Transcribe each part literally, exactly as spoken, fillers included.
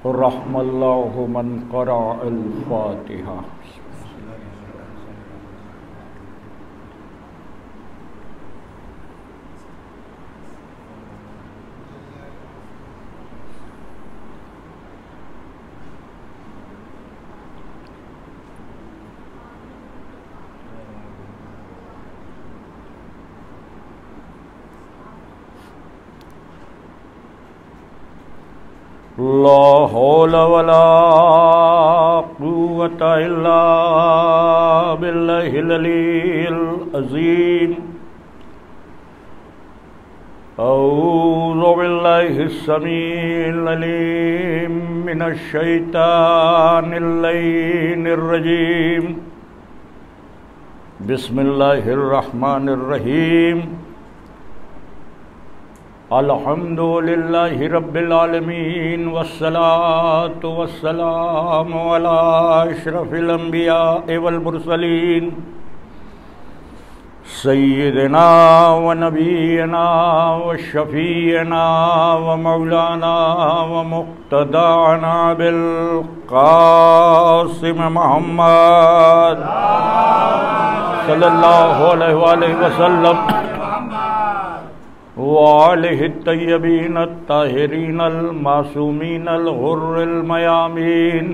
رحم اللہ من قرأ الفاتحہ. لا حول ولا قوة إلا بالله العلي العظيم. أعوذ بالله السميع العليم من الشيطان اللعين الرجيم. بسم الله الرحمن الرحيم. الحمد للہ رب العالمین والصلاة والسلام علی اشرف الانبیاء والمرسلین سیدنا و نبینا و شفیعنا و مولانا و مقتدانا بالقاسم محمد صلی اللہ علیہ وآلہ وسلم وآلہ الطیبین الطاہرین المعصومین الغر المیامین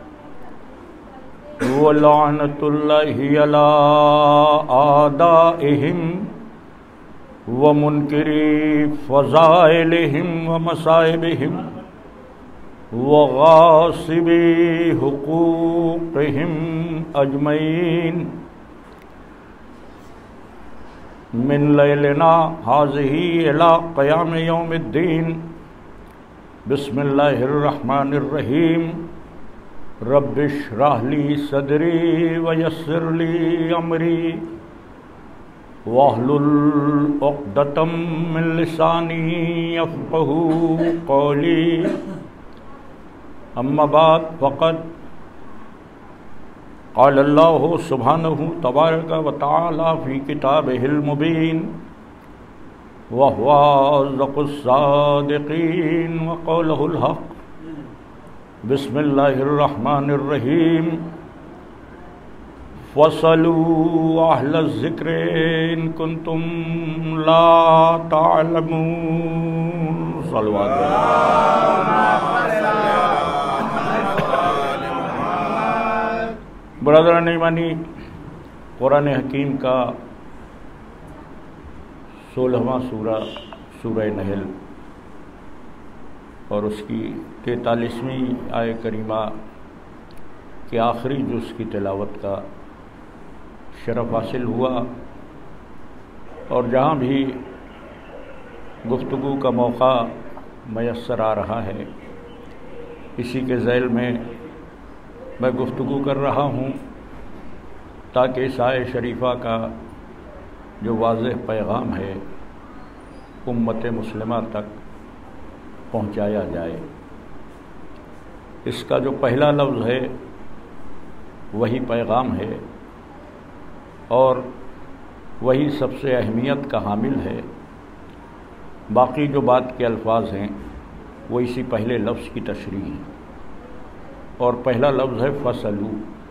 ولعنۃ اللہ علی اعدائہم ومنکری فضائلہم ومصائبہم وغاصبی حقوقہم اجمعین من لیلنا حاضہی الی قیام یوم الدین. بسم اللہ الرحمن الرحیم. رب اشرح لی صدری ویسر لی امری واحلل عقدۃ من لسانی یفقہوا قولی. اما بعد فقد قال اللہ سبحانہ تبارک و تعالی فی کتابہ المبین وہو اصدق الصادقین وقولہ الحق. بسم اللہ الرحمن الرحیم. فاسألوا اہل الذکر ان کنتم لا تعلمون. صلوات برادران ایمانی، قرآن حکیم کا سولہواں سورہ سورہ نحل اور اس کی تینتالیسویں آیہ کریمہ کے آخری جز کی تلاوت کا شرف حاصل ہوا، اور جہاں بھی گفتگو کا موقع میسر آ رہا ہے اسی کے ذیل میں میں گفتگو کر رہا ہوں تاکہ اس آیہ شریفہ کا جو واضح پیغام ہے امت مسلمہ تک پہنچایا جائے. اس کا جو پہلا لفظ ہے وہی پیغام ہے اور وہی سب سے اہمیت کا حامل ہے. باقی جو بات کے الفاظ ہیں وہ اسی پہلے لفظ کی تشریح ہے، اور پہلا لفظ ہے فصلو.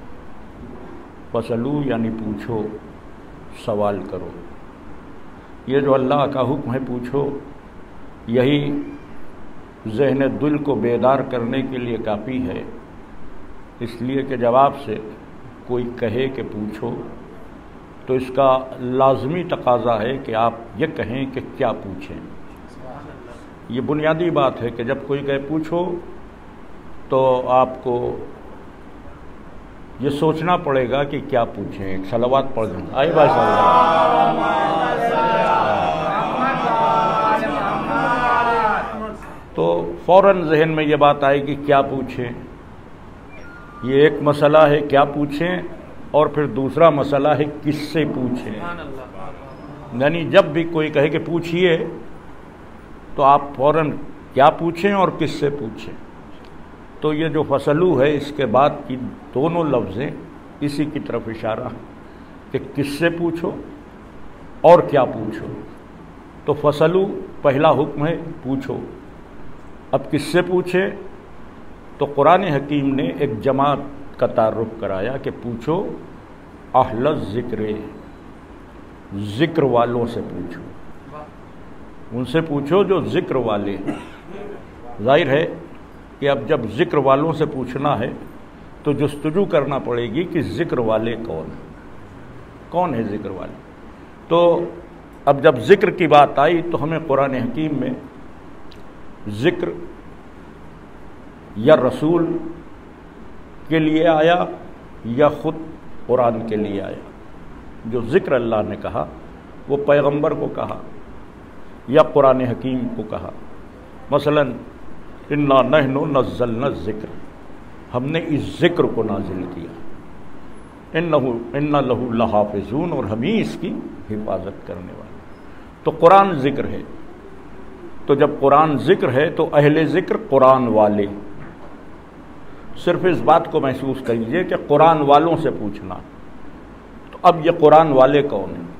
فصلو یعنی پوچھو، سوال کرو. یہ جو اللہ کا حکم ہے پوچھو، یہی ذہن دل کو بیدار کرنے کے لیے کافی ہے، اس لیے کہ جب آپ سے کوئی کہے کہ پوچھو تو اس کا لازمی تقاضا ہے کہ آپ یہ کہیں کہ کیا پوچھیں. یہ بنیادی بات ہے کہ جب کوئی کہے پوچھو تو آپ کو یہ سوچنا پڑے گا کہ کیا پوچھیں. ایک صلوات پڑھ دیں. آئے بھائی صلی اللہ. تو فوراً ذہن میں یہ بات آئے کہ کیا پوچھیں. یہ ایک مسئلہ ہے کیا پوچھیں، اور پھر دوسرا مسئلہ ہے کس سے پوچھیں. یعنی جب بھی کوئی کہے کہ پوچھئے تو آپ فوراً کیا پوچھیں اور کس سے پوچھیں. تو یہ جو فصلو ہے اس کے بعد کی دونوں لفظیں اسی کی طرف اشارہ کہ کس سے پوچھو اور کیا پوچھو. تو فصلو پہلا حکم ہے پوچھو. اب کس سے پوچھے؟ تو تو قرآن حکیم نے ایک جماعت کا تعارف کرایا کہ پوچھو اہل ذکر، ذکر والوں سے پوچھو، ان سے پوچھو جو ذکر والے ہیں۔ ظاہر ہے کہ اب جب ذکر والوں سے پوچھنا ہے تو جستجو کرنا پڑے گی کہ ذکر والے کون ہیں، کون ہے ذکر والے۔ تو اب جب ذکر کی بات آئی تو ہمیں قرآن حکیم میں ذکر یا رسول کے لیے آیا یا خود قرآن کے لیے آیا۔ جو ذکر اللہ نے کہا وہ پیغمبر کو کہا یا قرآن حکیم کو کہا۔ مثلا انا نحن نزلنا الذکر، ہم نے اس ذکر کو نازل کیا، انہ ان لہ لحافظون، اور ہم ہی اس کی حفاظت کرنے والے۔ تو قرآن ذکر ہے، تو جب قرآن ذکر ہے تو اہل ذکر قرآن والے۔ صرف اس بات کو محسوس کریے کہ قرآن والوں سے پوچھنا، تو اب یہ قرآن والے کون ہیں؟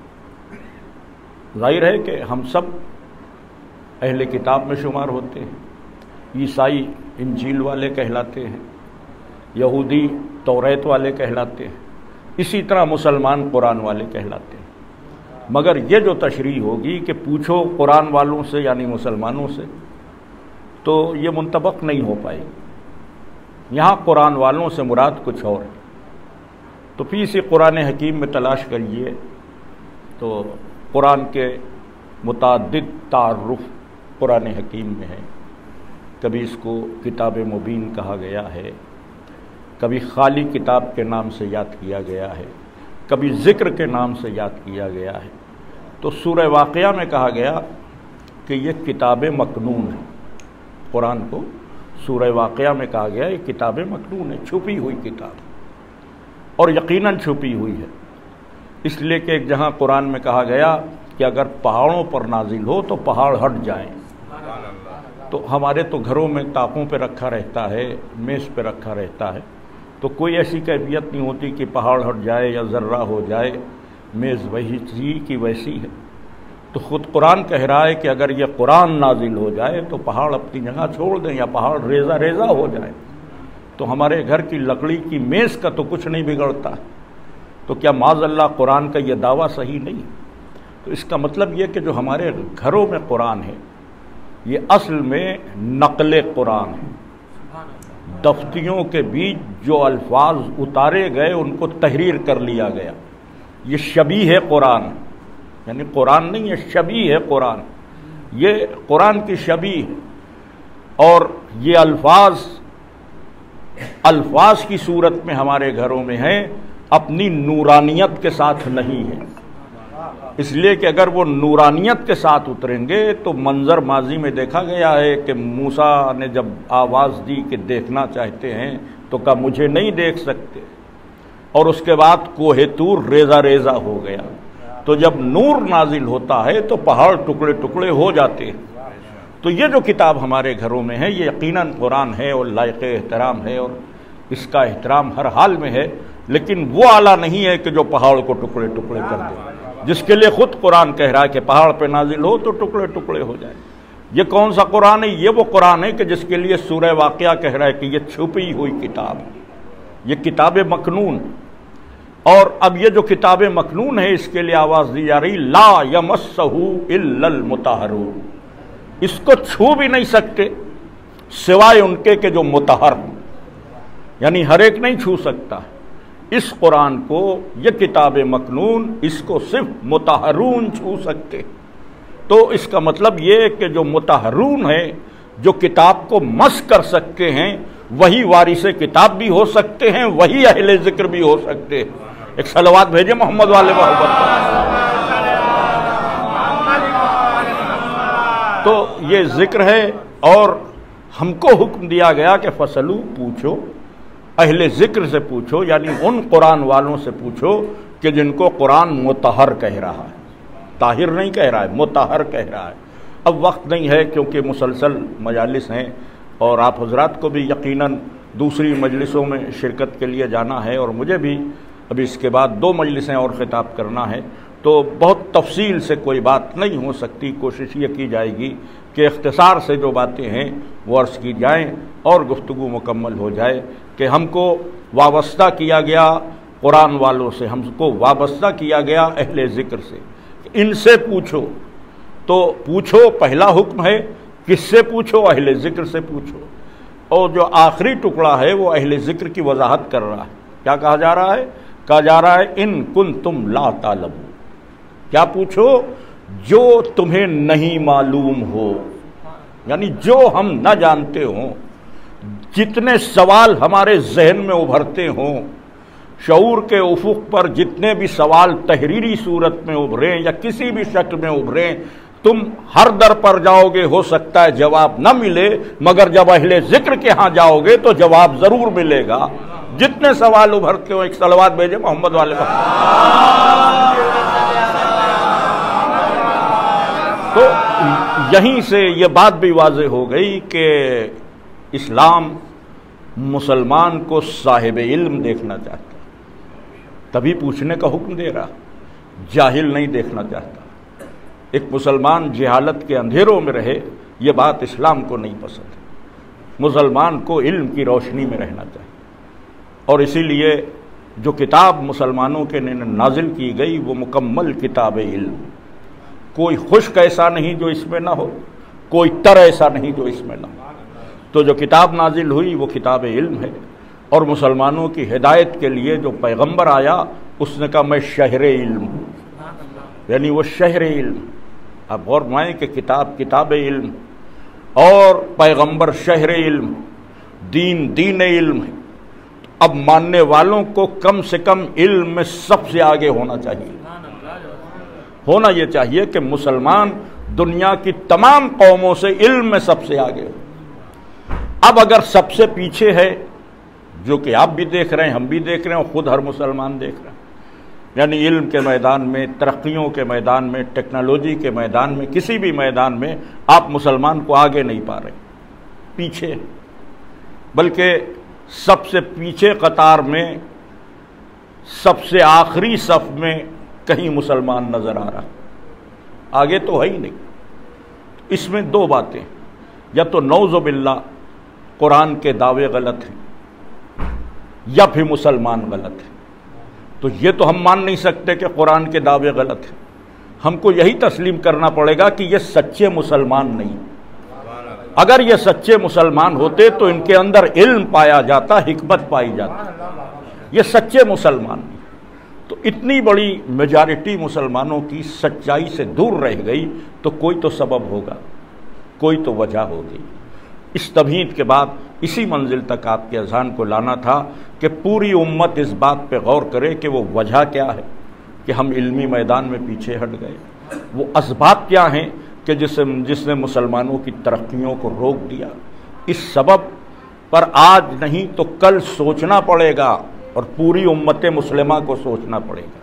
ظاہر ہے کہ ہم سب اہل کتاب میں شمار ہوتے ہیں، عیسائی انجیل والے کہلاتے ہیں، یہودی توریت والے کہلاتے ہیں، اسی طرح مسلمان قرآن والے کہلاتے ہیں۔ مگر یہ جو تشریح ہوگی کہ پوچھو قرآن والوں سے یعنی مسلمانوں سے، تو یہ منطبق نہیں ہو پائے گی۔ یہاں قرآن والوں سے مراد کچھ اور ہے۔ تو پھر اسی قرآن حکیم میں تلاش کریے تو قرآن کے متعدد تعارف قرآن حکیم میں ہے۔ کبھی اس کو کتاب مبین کہا گیا ہے، کبھی خالی کتاب کے نام سے یاد کیا گیا ہے، کبھی ذکر کے نام سے یاد کیا گیا ہے۔ تو سورہ واقعہ میں کہا گیا کہ یہ کتاب مکنون ہے، قرآن کو سورہ واقعہ میں کہا گیا یہ کتاب مکنون ہے، چھپی ہوئی کتاب، اور یقیناً چھپی ہوئی ہے، اس لیے کہ ایک جہاں قرآن میں کہا گیا کہ اگر پہاڑوں پر نازل ہو تو پہاڑ ہٹ جائیں۔ تو ہمارے تو گھروں میں طاقوں پہ رکھا رہتا ہے، میز پہ رکھا رہتا ہے، تو کوئی ایسی کیفیت نہیں ہوتی کہ پہاڑ ہٹ جائے یا ذرہ ہو جائے، میز وہی تھی کی ویسی ہے۔ تو خود قرآن کہہ رہا ہے کہ اگر یہ قرآن نازل ہو جائے تو پہاڑ اپنی جگہ چھوڑ دیں یا پہاڑ ریزہ ریزہ ہو جائے۔ تو ہمارے گھر کی لکڑی کی میز کا تو کچھ نہیں بگڑتا، تو کیا معاذ اللہ قرآن کا یہ دعویٰ صحیح نہیں؟ تو اس کا مطلب یہ کہ جو ہمارے گھروں میں قرآن ہے یہ اصل میں نقل قرآن ہے۔ دفتیوں کے بیچ جو الفاظ اتارے گئے ان کو تحریر کر لیا گیا۔ یہ شبیہ ہے قرآن، یعنی قرآن نہیں، یہ شبیہ ہے قرآن، یہ قرآن کی شبیہ ہے۔ اور یہ الفاظ الفاظ کی صورت میں ہمارے گھروں میں ہیں، اپنی نورانیت کے ساتھ نہیں ہے۔ اس لیے کہ اگر وہ نورانیت کے ساتھ اتریں گے تو منظر ماضی میں دیکھا گیا ہے کہ موسیٰ نے جب آواز دی کہ دیکھنا چاہتے ہیں تو کہا مجھے نہیں دیکھ سکتے، اور اس کے بعد کوہ طور ریزہ ریزہ ہو گیا۔ تو جب نور نازل ہوتا ہے تو پہاڑ ٹکڑے ٹکڑے ہو جاتے ہیں۔ تو یہ جو کتاب ہمارے گھروں میں ہے یہ یقیناً قرآن ہے اور لائق احترام ہے، اور اس کا احترام ہر حال میں ہے، لیکن وہ اعلیٰ نہیں ہے کہ جو پہاڑ کو ٹکڑے ٹکڑے کر دے، جس کے لیے خود قرآن کہہ رہا ہے کہ پہاڑ پہ نازل ہو تو ٹکڑے ٹکڑے ہو جائے۔ یہ کون سا قرآن ہے؟ یہ وہ قرآن ہے کہ جس کے لیے سورہ واقعہ کہہ رہا ہے کہ یہ چھپی ہوئی کتاب ہے، یہ کتاب مکنون۔ اور اب یہ جو کتاب مکنون ہے اس کے لیے آواز دی جا رہی لا یمسہ الا المطہرون، اس کو چھو بھی نہیں سکتے سوائے ان کے کہ جو مطہر ہوں، یعنی ہر ایک نہیں چھو سکتا اس قرآن کو، یہ کتاب مکنون، اس کو صرف مطہرون چھو سکتے۔ تو اس کا مطلب یہ کہ جو مطہرون ہیں، جو کتاب کو مس کر سکتے ہیں، وہی وارث کتاب بھی ہو سکتے ہیں، وہی اہل ذکر بھی ہو سکتے ہیں۔ ایک صلوات بھیجے محمد والے محبت۔ تو یہ ذکر ہے، اور ہم کو حکم دیا گیا کہ فصلو پوچھو، اہل ذکر سے پوچھو، یعنی ان قرآن والوں سے پوچھو کہ جن کو قرآن مطہر کہہ رہا ہے، طاہر نہیں کہہ رہا ہے، مطہر کہہ رہا ہے۔ اب وقت نہیں ہے کیونکہ مسلسل مجالس ہیں، اور آپ حضرات کو بھی یقیناً دوسری مجلسوں میں شرکت کے لیے جانا ہے، اور مجھے بھی ابھی اس کے بعد دو مجلسیں اور خطاب کرنا ہے، تو بہت تفصیل سے کوئی بات نہیں ہو سکتی۔ کوشش یہ کی جائے گی کہ اختصار سے جو باتیں ہیں وہ عرض کی جائیں اور گفتگو مکمل ہو جائے کہ ہم کو وابستہ کیا گیا قرآن والوں سے، ہم کو وابستہ کیا گیا اہل ذکر سے، ان سے پوچھو۔ تو پوچھو پہلا حکم ہے، کس سے پوچھو؟ اہل ذکر سے پوچھو۔ اور جو آخری ٹکڑا ہے وہ اہل ذکر کی وضاحت کر رہا ہے۔ کیا کہا جا رہا ہے؟ کہا جا رہا ہے ان کنتم لا تعلمون، کیا پوچھو؟ جو تمہیں نہیں معلوم ہو، یعنی جو ہم نہ جانتے ہوں، جتنے سوال ہمارے ذہن میں ابھرتے ہوں، شعور کے افق پر جتنے بھی سوال تحریری صورت میں ابھریں یا کسی بھی شکل میں ابھریں، تم ہر در پر جاؤ گے، ہو سکتا ہے جواب نہ ملے، مگر جب اہل ذکر کے ہاں جاؤ گے تو جواب ضرور ملے گا۔ جتنے سوال ابھرتے ہو، ایک صلوات بھیجے محمد والے پر۔ تو یہیں سے یہ بات بھی واضح ہو گئی کہ اسلام مسلمان کو صاحب علم دیکھنا چاہتا، تبھی پوچھنے کا حکم دے رہا، جاہل نہیں دیکھنا چاہتا۔ ایک مسلمان جہالت کے اندھیروں میں رہے، یہ بات اسلام کو نہیں پسند۔ مسلمان کو علم کی روشنی میں رہنا چاہیے، اور اسی لیے جو کتاب مسلمانوں کے نازل کی گئی وہ مکمل کتاب علم، کوئی خشک ایسا نہیں جو اس میں نہ ہو، کوئی تر ایسا نہیں جو اس میں نہ ہو۔ تو جو کتاب نازل ہوئی وہ کتاب علم ہے، اور مسلمانوں کی ہدایت کے لیے جو پیغمبر آیا اس نے کہا میں شہر علم ہوں، یعنی وہ شہر علم۔ اب غور مائیں کہ کتاب کتاب علم اور پیغمبر شہر علم، دین دین علم ہے۔ اب ماننے والوں کو کم سے کم علم میں سب سے آگے ہونا چاہیے، ہونا یہ چاہیے کہ مسلمان دنیا کی تمام قوموں سے علم میں سب سے آگے ہو۔ اب اگر سب سے پیچھے ہے، جو کہ آپ بھی دیکھ رہے ہیں، ہم بھی دیکھ رہے ہیں، اور خود ہر مسلمان دیکھ رہے ہیں، یعنی علم کے میدان میں، ترقیوں کے میدان میں، ٹیکنالوجی کے میدان میں، کسی بھی میدان میں آپ مسلمان کو آگے نہیں پا رہے، پیچھے، بلکہ سب سے پیچھے قطار میں، سب سے آخری صف میں کہیں مسلمان نظر آ رہا، آگے تو ہے ہی نہیں۔ اس میں دو باتیں، یا تو نعوذ باللہ قرآن کے دعوے غلط ہیں، یا پھر مسلمان غلط ہیں۔ تو یہ تو ہم مان نہیں سکتے کہ قرآن کے دعوے غلط ہیں، ہم کو یہی تسلیم کرنا پڑے گا کہ یہ سچے مسلمان نہیں۔ اگر یہ سچے مسلمان ہوتے تو ان کے اندر علم پایا جاتا، حکمت پائی جاتی، یہ سچے مسلمان نہیں۔ تو اتنی بڑی میجارٹی مسلمانوں کی سچائی سے دور رہ گئی، تو کوئی تو سبب ہوگا، کوئی تو وجہ ہوگی۔ اس تمہید کے بعد اسی منزل تک آپ کے اذہان کو لانا تھا کہ پوری امت اس بات پہ غور کرے کہ وہ وجہ کیا ہے کہ ہم علمی میدان میں پیچھے ہٹ گئے، وہ اسباب کیا ہیں کہ جس جس نے مسلمانوں کی ترقیوں کو روک دیا۔ اس سبب پر آج نہیں تو کل سوچنا پڑے گا، اور پوری امت مسلمہ کو سوچنا پڑے گا۔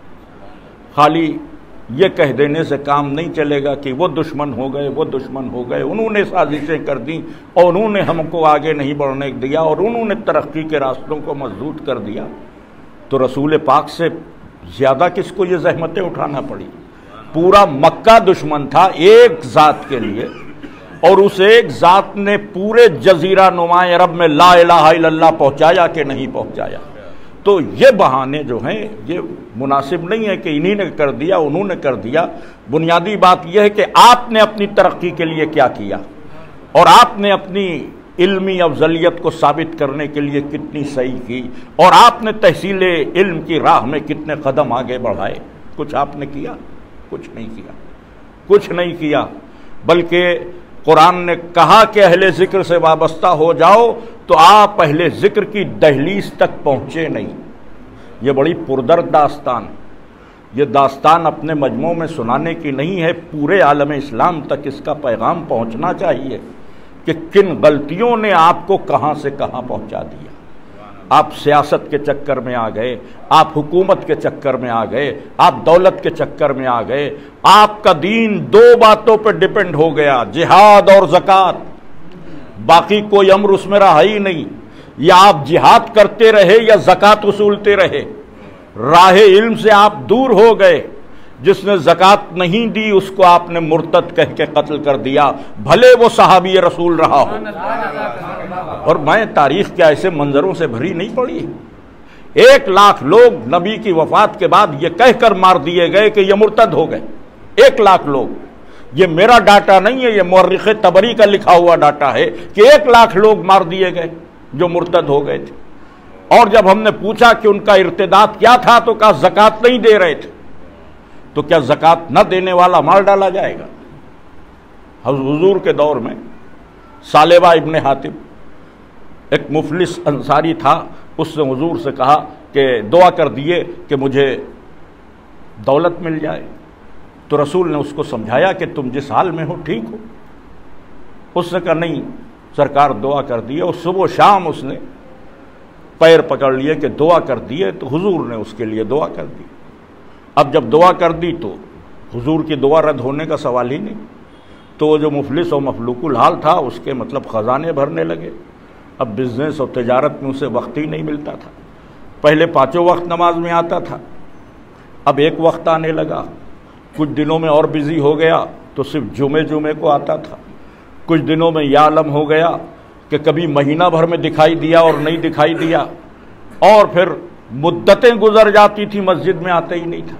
خالی یہ کہہ دینے سے کام نہیں چلے گا کہ وہ دشمن ہو گئے، وہ دشمن ہو گئے، انہوں نے سازشیں کر دیں اور انہوں نے ہم کو آگے نہیں بڑھنے دیا، اور انہوں نے ترقی کے راستوں کو مسدود کر دیا۔ تو رسول پاک سے زیادہ کس کو یہ زحمتیں اٹھانا پڑی؟ پورا مکہ دشمن تھا ایک ذات کے لیے، اور اس ایک ذات نے پورے جزیرہ نما عرب میں لا الہ الا اللہ پہنچایا کہ نہیں پہنچایا؟ تو یہ بہانے جو ہیں یہ مناسب نہیں ہے کہ انہی نے کر دیا، انہوں نے کر دیا۔ بنیادی بات یہ ہے کہ آپ نے اپنی ترقی کے لیے کیا کیا، اور آپ نے اپنی علمی افضلیت کو ثابت کرنے کے لیے کتنی سعی کی، اور آپ نے تحصیل علم کی راہ میں کتنے قدم آگے بڑھائے۔ کچھ آپ نے کیا؟ کچھ نہیں کیا، کچھ نہیں کیا۔ بلکہ قرآن نے کہا کہ اہل ذکر سے وابستہ ہو جاؤ، تو آپ اہل ذکر کی دہلیز تک پہنچے نہیں۔ یہ بڑی پردرد داستان، یہ داستان اپنے مجموع میں سنانے کی نہیں ہے، پورے عالم اسلام تک اس کا پیغام پہنچنا چاہیے کہ کن غلطیوں نے آپ کو کہاں سے کہاں پہنچا دیا۔ آپ سیاست کے چکر میں آ گئے، آپ حکومت کے چکر میں آ گئے، آپ دولت کے چکر میں آ گئے، آپ کا دین دو باتوں پہ ڈیپینڈ ہو گیا، جہاد اور زکوٰۃ، باقی کوئی امر اس میں رہا ہی نہیں۔ یا آپ جہاد کرتے رہے یا زکوٰۃ وصولتے رہے، راہ علم سے آپ دور ہو گئے۔ جس نے زکوٰۃ نہیں دی اس کو آپ نے مرتد کہہ کے قتل کر دیا، بھلے وہ صحابی رسول رہا ہو۔ اور میں تاریخ کے ایسے منظروں سے بھری نہیں پڑی، ایک لاکھ لوگ نبی کی وفات کے بعد یہ کہہ کر مار دیے گئے کہ یہ مرتد ہو گئے، ایک لاکھ لوگ۔ یہ میرا ڈاٹا نہیں ہے، یہ مورخ طبری کا لکھا ہوا ڈاٹا ہے کہ ایک لاکھ لوگ مار دیے گئے جو مرتد ہو گئے تھے۔ اور جب ہم نے پوچھا کہ ان کا ارتداد کیا تھا تو کہا زکوٰۃ نہیں دے رہے تھے۔ تو کیا زکوٰۃ نہ دینے والا مار ڈالا جائے گا؟ حضور کے دور میں ثعلبہ ابن حاتم ایک مفلس انصاری تھا، اس نے حضور سے کہا کہ دعا کر دیے کہ مجھے دولت مل جائے۔ تو رسول نے اس کو سمجھایا کہ تم جس حال میں ہو ٹھیک ہو۔ اس نے کہا نہیں سرکار دعا کر دیے، اور صبح و شام اس نے پیر پکڑ لیے کہ دعا کر دیے، تو حضور نے اس کے لیے دعا کر دی۔ اب جب دعا کر دی تو حضور کی دعا رد ہونے کا سوال ہی نہیں، تو وہ جو مفلس و مفلوک الحال تھا اس کے مطلب خزانے بھرنے لگے۔ اب بزنس اور تجارت میں اسے وقت ہی نہیں ملتا تھا، پہلے پانچوں وقت نماز میں آتا تھا، اب ایک وقت آنے لگا، کچھ دنوں میں اور بزی ہو گیا تو صرف جمعے جمعے کو آتا تھا، کچھ دنوں میں یہ عالم ہو گیا کہ کبھی مہینہ بھر میں دکھائی دیا اور نہیں دکھائی دیا، اور پھر مدتیں گزر جاتی تھی مسجد میں آتا ہی نہیں تھا۔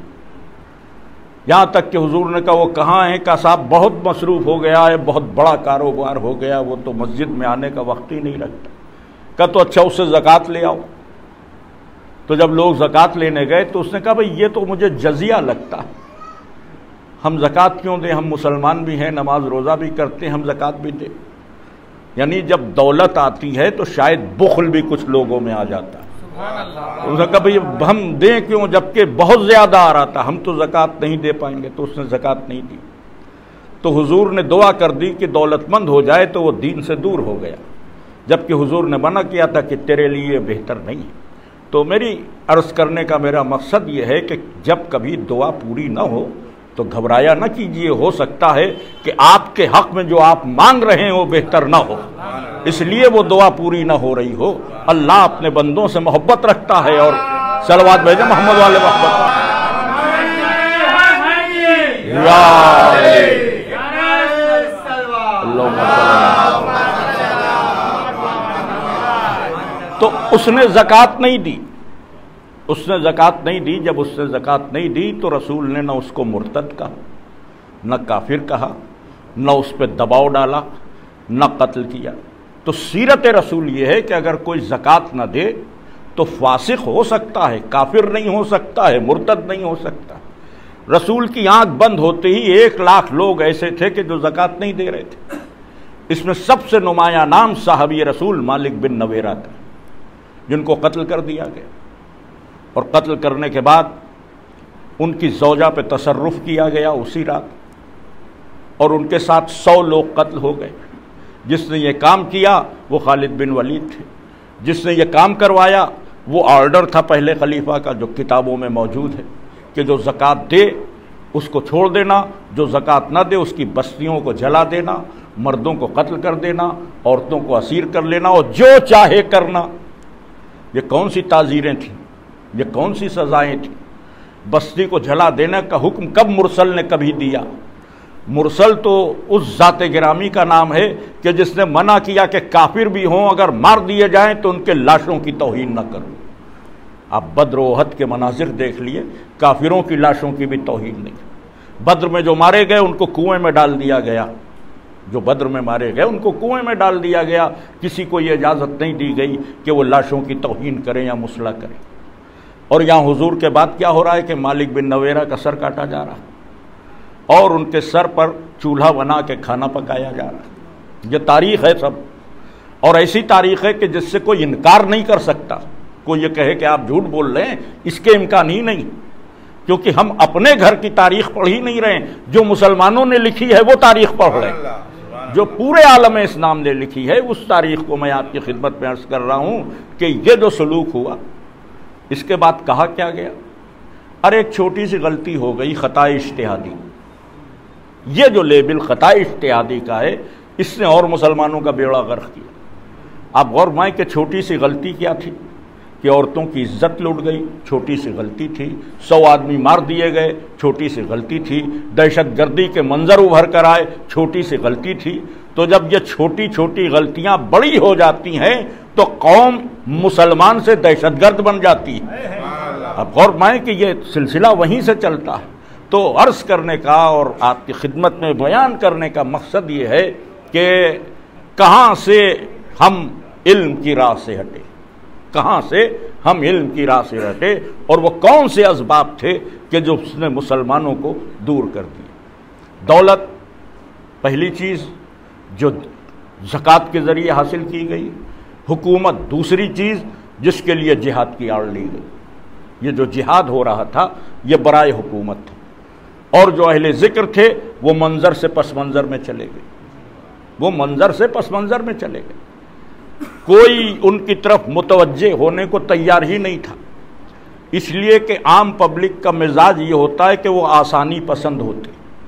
یہاں تک کہ حضور نے کہا وہ کہاں ہیں؟ کہا صاحب بہت مصروف ہو گیا ہے، بہت بڑا کاروبار ہو گیا، وہ تو مسجد میں آنے کا وقت ہی نہیں رکھتا۔ کہا تو اچھا اس سے زکوٰۃ لے آؤ۔ تو جب لوگ زکوٰۃ لینے گئے تو اس نے کہا بھئی یہ تو مجھے جزیہ لگتا ہے، ہم زکوٰۃ کیوں دیں؟ ہم مسلمان بھی ہیں، نماز روزہ بھی کرتے ہیں، ہم زکوٰۃ بھی دیں۔ یعنی جب دولت آتی ہے تو شاید بخل بھی کچھ لوگوں میں آ جاتا ہے۔ اس نے کہا بھئی ہم دیں کیوں جبکہ بہت زیادہ آ رہا تھا، ہم تو زکوٰۃ نہیں دے پائیں گے۔ تو اس نے زکوٰۃ نہیں دی۔ تو حضور نے دعا کر دی کہ دولت مند ہو جائے تو وہ دین سے دور ہو گیا، جبکہ حضور نے منع کیا تھا کہ تیرے لیے بہتر نہیں ہے۔ تو میری عرض کرنے کا میرا مقصد یہ ہے کہ جب کبھی دعا پوری نہ ہو تو گھبرایا نہ کیجیے، ہو سکتا ہے کہ آپ کے حق میں جو آپ مانگ رہے ہیں وہ بہتر نہ ہو، اس لیے وہ دعا پوری نہ ہو رہی ہو۔ اللہ اپنے بندوں سے محبت رکھتا ہے، اور صلوات بھیجیں محمد والے محبت۔ تو اس نے زکوٰۃ نہیں دی، اس نے زکوٰۃ نہیں دی۔ جب اس نے زکوٰۃ نہیں دی تو رسول نے نہ اس کو مرتد کہا، نہ کافر کہا، نہ اس پہ دباؤ ڈالا، نہ قتل کیا۔ تو سیرت رسول یہ ہے کہ اگر کوئی زکوٰۃ نہ دے تو فاسق ہو سکتا ہے، کافر نہیں ہو سکتا ہے، مرتد نہیں ہو سکتا۔ رسول کی آنکھ بند ہوتے ہی ایک لاکھ لوگ ایسے تھے کہ جو زکوٰۃ نہیں دے رہے تھے۔ اس میں سب سے نمایاں نام صحابی رسول مالک بن نویرہ کا، جن کو قتل کر دیا گیا، اور قتل کرنے کے بعد ان کی زوجہ پہ تصرف کیا گیا اسی رات، اور ان کے ساتھ سو لوگ قتل ہو گئے۔ جس نے یہ کام کیا وہ خالد بن ولید تھے، جس نے یہ کام کروایا وہ آرڈر تھا پہلے خلیفہ کا جو کتابوں میں موجود ہے کہ جو زکوٰۃ دے اس کو چھوڑ دینا، جو زکوٰۃ نہ دے اس کی بستیوں کو جلا دینا، مردوں کو قتل کر دینا، عورتوں کو اسیر کر لینا، اور جو چاہے کرنا۔ یہ کون سی تعزیریں تھیں، یہ کون سی سزائیں تھیں؟ بستی کو جلا دینے کا حکم کب مرسل نے کبھی دیا؟ مرسل تو اس ذات گرامی کا نام ہے کہ جس نے منع کیا کہ کافر بھی ہوں اگر مار دیے جائیں تو ان کے لاشوں کی توہین نہ کرو۔ آپ بدر و احد کے مناظر دیکھ لیے، کافروں کی لاشوں کی بھی توہین نہیں۔ بدر میں جو مارے گئے ان کو کنویں میں ڈال دیا گیا، جو بدر میں مارے گئے ان کو کنویں میں ڈال دیا گیا، کسی کو یہ اجازت نہیں دی گئی کہ وہ لاشوں کی توہین کریں یا مصلح کریں۔ اور یہاں حضور کے بعد کیا ہو رہا ہے کہ مالک بن نویرہ کا سر کاٹا جا رہا ہے، اور ان کے سر پر چولہا بنا کے کھانا پکایا جا رہا ہے۔ یہ تاریخ ہے سب، اور ایسی تاریخ ہے کہ جس سے کوئی انکار نہیں کر سکتا۔ کوئی یہ کہے کہ آپ جھوٹ بول رہے ہیں، اس کے امکان ہی نہیں، کیونکہ ہم اپنے گھر کی تاریخ پڑھ ہی نہیں رہے ہیں، جو مسلمانوں نے لکھی ہے وہ تاریخ پڑھ رہے ہیں، جو پورے عالم اسلام نے لکھی ہے اس تاریخ کو میں آپ کی خدمت میں عرض کر رہا ہوں کہ یہ جو سلوک ہوا اس کے بعد کہا کیا گیا؟ ارے ایک چھوٹی سی غلطی ہو گئی، خطا اجتہادی۔ یہ جو لیبل خطا اجتہادی کا ہے اس نے اور مسلمانوں کا بیڑا غرق کیا۔ آپ غور مائیں کہ چھوٹی سی غلطی کیا تھی؟ کہ عورتوں کی عزت لٹ گئی، چھوٹی سی غلطی تھی، سو آدمی مار دیے گئے، چھوٹی سی غلطی تھی، دہشت گردی کے منظر ابھر کر آئے، چھوٹی سی غلطی تھی۔ تو جب یہ چھوٹی چھوٹی غلطیاں بڑی ہو جاتی ہیں تو قوم مسلمان سے دہشت گرد بن جاتی ہے۔ اب غور مائیں کہ یہ سلسلہ وہیں سے چلتا ہے۔ تو عرض کرنے کا اور آپ کی خدمت میں بیان کرنے کا مقصد یہ ہے کہ کہاں سے ہم علم کی راہ سے ہٹے، کہاں سے ہم علم کی راہ سے ہٹے، اور وہ کون سے اسباب تھے کہ جو اس نے مسلمانوں کو دور کر دیا۔ دولت پہلی چیز جو زکوٰۃ کے ذریعے حاصل کی گئی، حکومت دوسری چیز جس کے لیے جہاد کی آڑ لی گئی۔ یہ جو جہاد ہو رہا تھا یہ برائے حکومت تھا، اور جو اہل ذکر تھے وہ منظر سے پس منظر میں چلے گئے، وہ منظر سے پس منظر میں چلے گئے، کوئی ان کی طرف متوجہ ہونے کو تیار ہی نہیں تھا، اس لیے کہ عام پبلک کا مزاج یہ ہوتا ہے کہ وہ آسانی پسند ہوتے،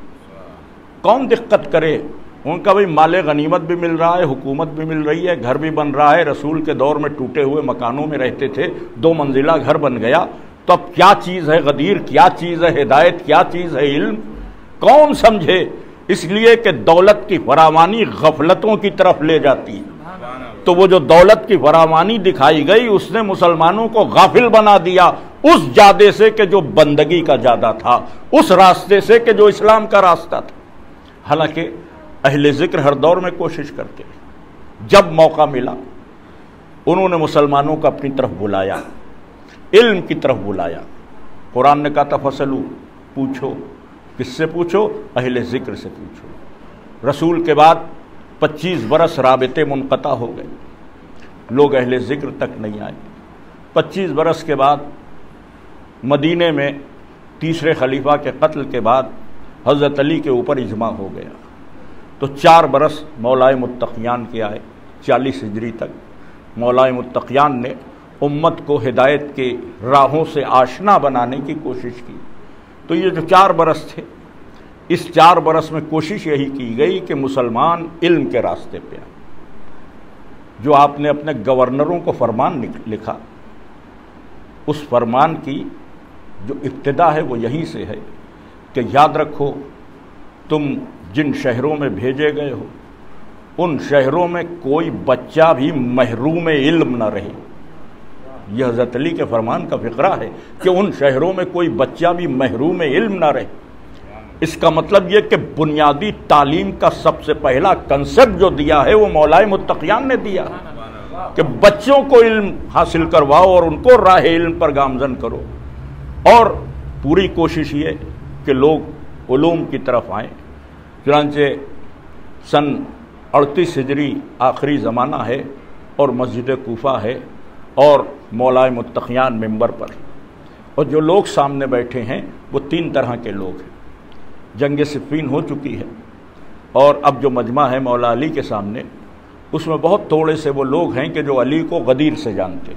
کون دقت کرے، ان کا بھئی مال غنیمت بھی مل رہا ہے، حکومت بھی مل رہی ہے، گھر بھی بن رہا ہے، رسول کے دور میں ٹوٹے ہوئے مکانوں میں رہتے تھے، دو منزلہ گھر بن گیا، تو اب کیا چیز ہے غدیر، کیا چیز ہے ہدایت، کیا چیز ہے علم، کون سمجھے، اس لیے کہ دولت کی فراوانی غفلتوں کی طرف لے جاتی ہے۔ تو وہ جو دولت کی فراوانی دکھائی گئی اس نے مسلمانوں کو غافل بنا دیا اس جادے سے کہ جو بندگی کا جادہ تھا، اس راستے سے کہ جو اسلام کا راستہ تھا۔ حالانکہ اہل ذکر ہر دور میں کوشش کرتے ہیں، جب موقع ملا انہوں نے مسلمانوں کو اپنی طرف بلایا، علم کی طرف بلایا۔ قرآن نے کہا تھا فصلو، پوچھو، کس سے پوچھو؟ اہل ذکر سے پوچھو۔ رسول کے بعد پچیس برس رابطے منقطع ہو گئے، لوگ اہل ذکر تک نہیں آئے۔ پچیس برس کے بعد مدینے میں تیسرے خلیفہ کے قتل کے بعد حضرت علی کے اوپر اجماع ہو گیا، تو چار برس مولائے متقیان کے آئے، چالیس ہجری تک مولائے متقیان نے امت کو ہدایت کے راہوں سے آشنا بنانے کی کوشش کی۔ تو یہ جو چار برس تھے، اس چار برس میں کوشش یہی کی گئی کہ مسلمان علم کے راستے پہ آئے۔ جو آپ نے اپنے گورنروں کو فرمان لکھا، اس فرمان کی جو ابتدا ہے وہ یہیں سے ہے کہ یاد رکھو تم جن شہروں میں بھیجے گئے ہو ان شہروں میں کوئی بچہ بھی محروم علم نہ رہے۔ یہ حضرت علی کے فرمان کا فقرہ ہے کہ ان شہروں میں کوئی بچہ بھی محروم علم نہ رہے۔ اس کا مطلب یہ کہ بنیادی تعلیم کا سب سے پہلا کنسپٹ جو دیا ہے وہ مولائے متقیان نے دیا کہ بچوں کو علم حاصل کرواؤ اور ان کو راہ علم پر گامزن کرو، اور پوری کوشش یہ کہ لوگ علوم کی طرف آئیں۔ چنانچہ سن اڑتیس ہجری آخری زمانہ ہے اور مسجد کوفہ ہے اور مولائے متقیان ممبر پر، اور جو لوگ سامنے بیٹھے ہیں وہ تین طرح کے لوگ ہیں۔ جنگ صفین ہو چکی ہے اور اب جو مجمع ہے مولا علی کے سامنے، اس میں بہت تھوڑے سے وہ لوگ ہیں کہ جو علی کو غدیر سے جانتے،